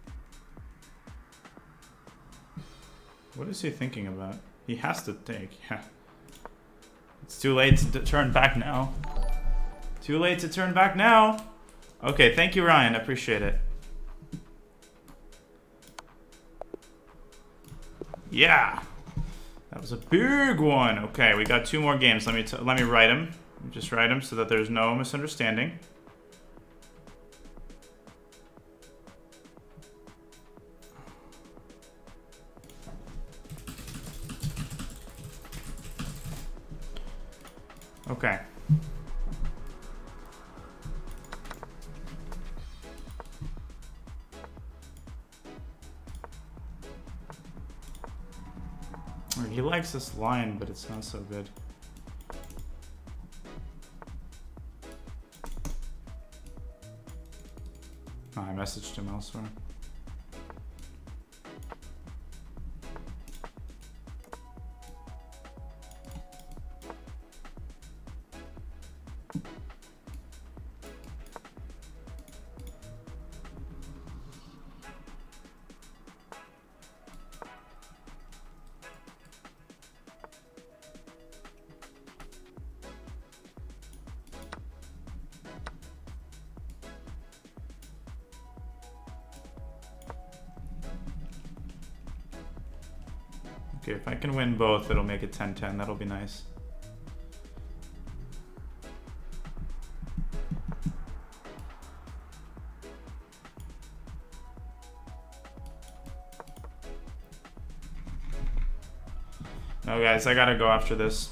What is he thinking about? He has to take. Yeah. It's too late to turn back now. Too late to turn back now. Okay, thank you, Ryan. I appreciate it. Yeah. That was a big one. Okay, we got 2 more games. Let me write them. Just write them so that there's no misunderstanding. Okay. He likes this line, but it's not so good. Oh, I messaged him elsewhere. Okay, if I can win both, it'll make it 10-10. That'll be nice. No, guys, I gotta go after this.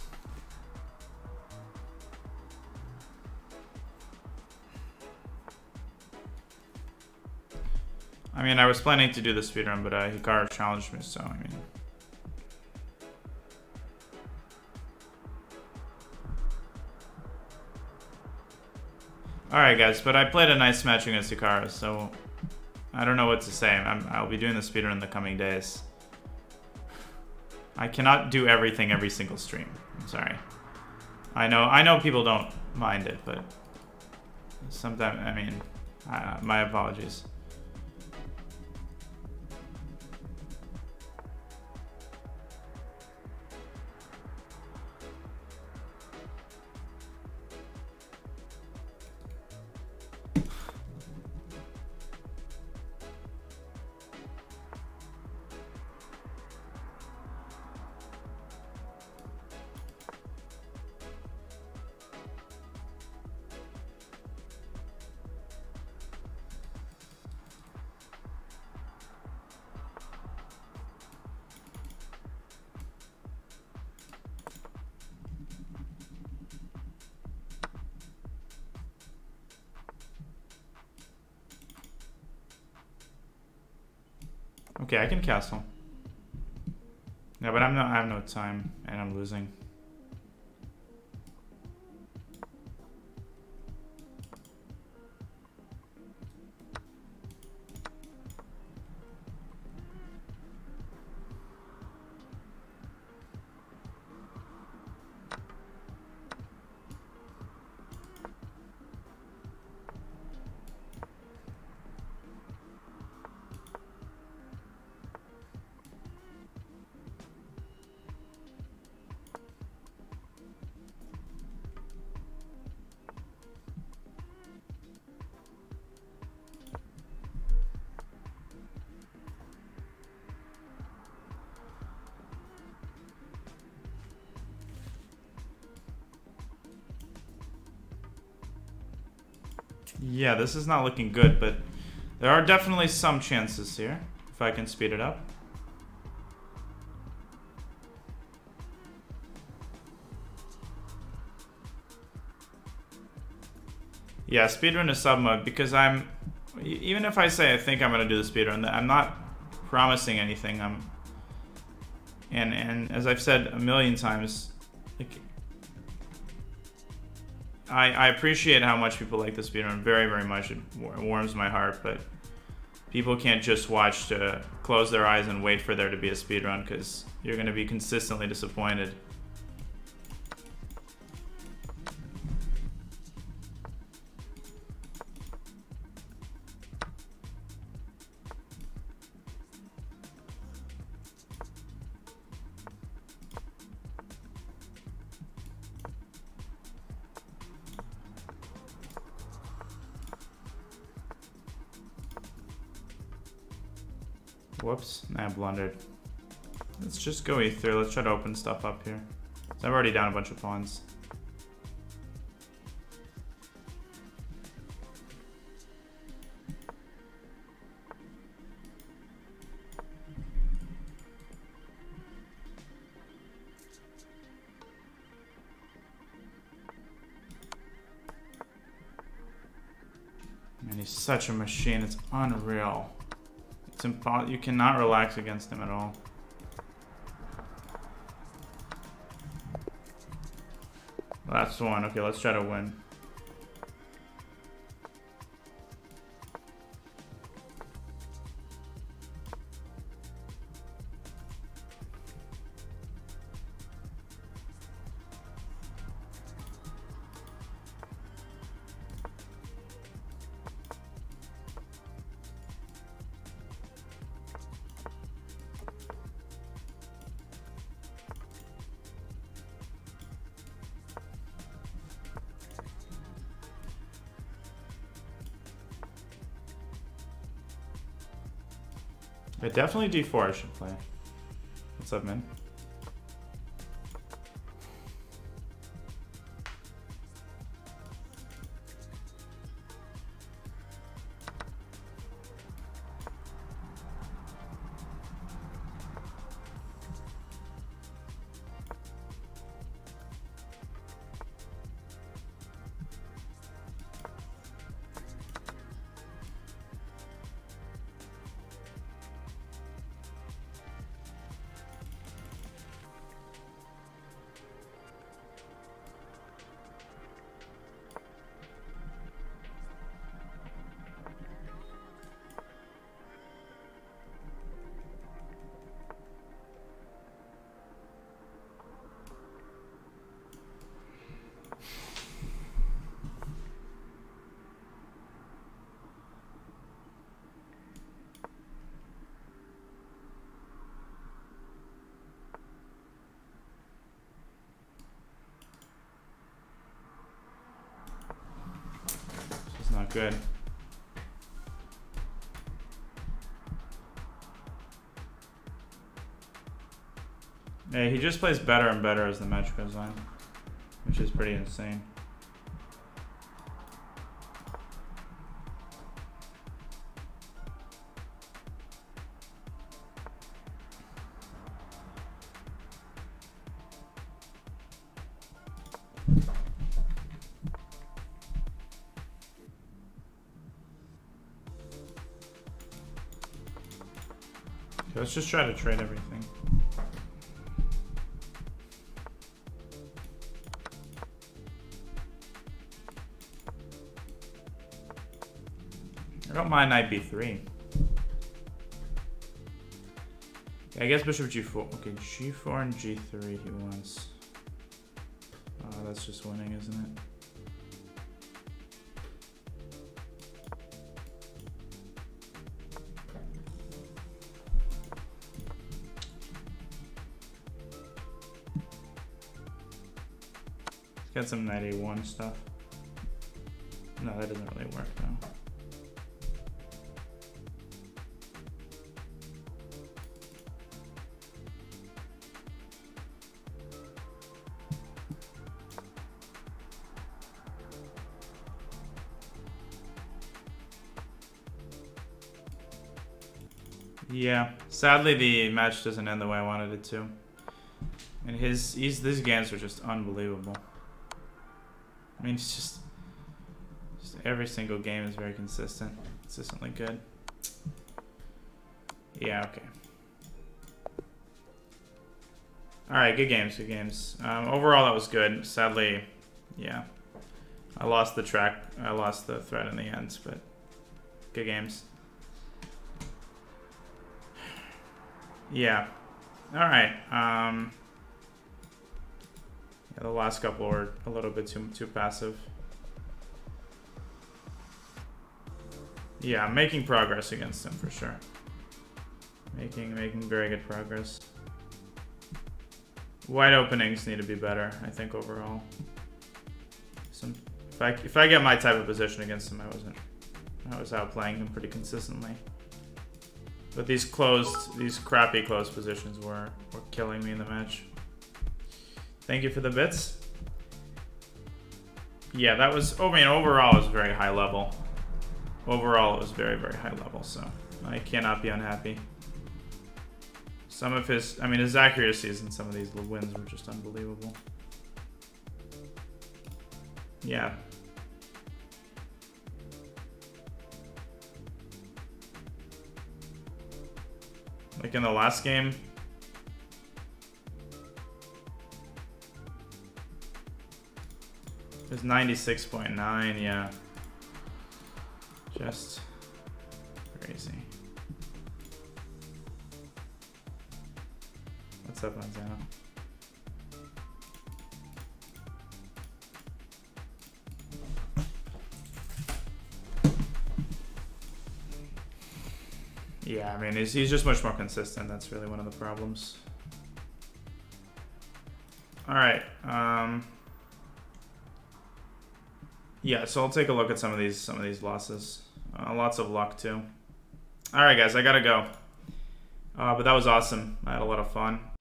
I mean, I was planning to do the speedrun, but Hikaru challenged me, so I mean... Alright, guys, but I played a nice match against Hikaru, so... I don't know what to say. I'll be doing the speedrun in the coming days. I cannot do everything every single stream. I'm sorry. I know people don't mind it, but... Sometimes, I mean... my apologies. Okay, I can castle. Yeah, but I have no time, and I'm losing. Yeah, this is not looking good, but there are definitely some chances here, if I can speed it up. Yeah, speedrun is sub mode, because even if I say I think I'm going to do the speedrun, I'm not promising anything. And as I've said a million times, like, I appreciate how much people like the speedrun very, very much. It warms my heart, but people can't just watch to close their eyes and wait for there to be a speedrun, because you're going to be consistently disappointed. Whoops, I blundered. Let's just go E3. Let's try to open stuff up here. So I'm already down a bunch of pawns. Man, he's such a machine. It's unreal. It's impossible. You cannot relax against him at all. That's the one. Okay, let's try to win. Yeah, definitely D4 I should play. What's up, man? good. Yeah, he just plays better and better as the match goes on, which is pretty insane. Okay, let's just try to trade everything. I don't mind knight b3. Yeah, I guess bishop g4. Okay, g4 and g3 he wants. Oh, that's just winning, isn't it? Let's get some knight a1 stuff. No, that doesn't really work though. Yeah, sadly the match doesn't end the way I wanted it to. And these games are just unbelievable. I mean, it's just every single game is very consistently good. Yeah, okay. All right, good games, good games. Overall, that was good. Sadly, yeah, I lost the track. I lost the thread in the end, but good games. Yeah. All right. Yeah, the last couple were a little bit too passive. Yeah, I'm making progress against him for sure. Making very good progress. Wide openings need to be better, I think, overall. If I get my type of position against him, I was outplaying him pretty consistently. But these crappy closed positions were killing me in the match. Thank you for the bits. Yeah, that was, I mean, overall it was very high level. Overall it was very, very high level, so I cannot be unhappy. Some of his accuracies in some of these wins were just unbelievable. Yeah. Like in the last game. It was 96.9, yeah. Just crazy. What's up, Manzano? Yeah, I mean, he's just much more consistent. That's really one of the problems. All right. Yeah, so I'll take a look at some of these losses. Lots of luck too. All right, guys, I gotta go. But that was awesome. I had a lot of fun.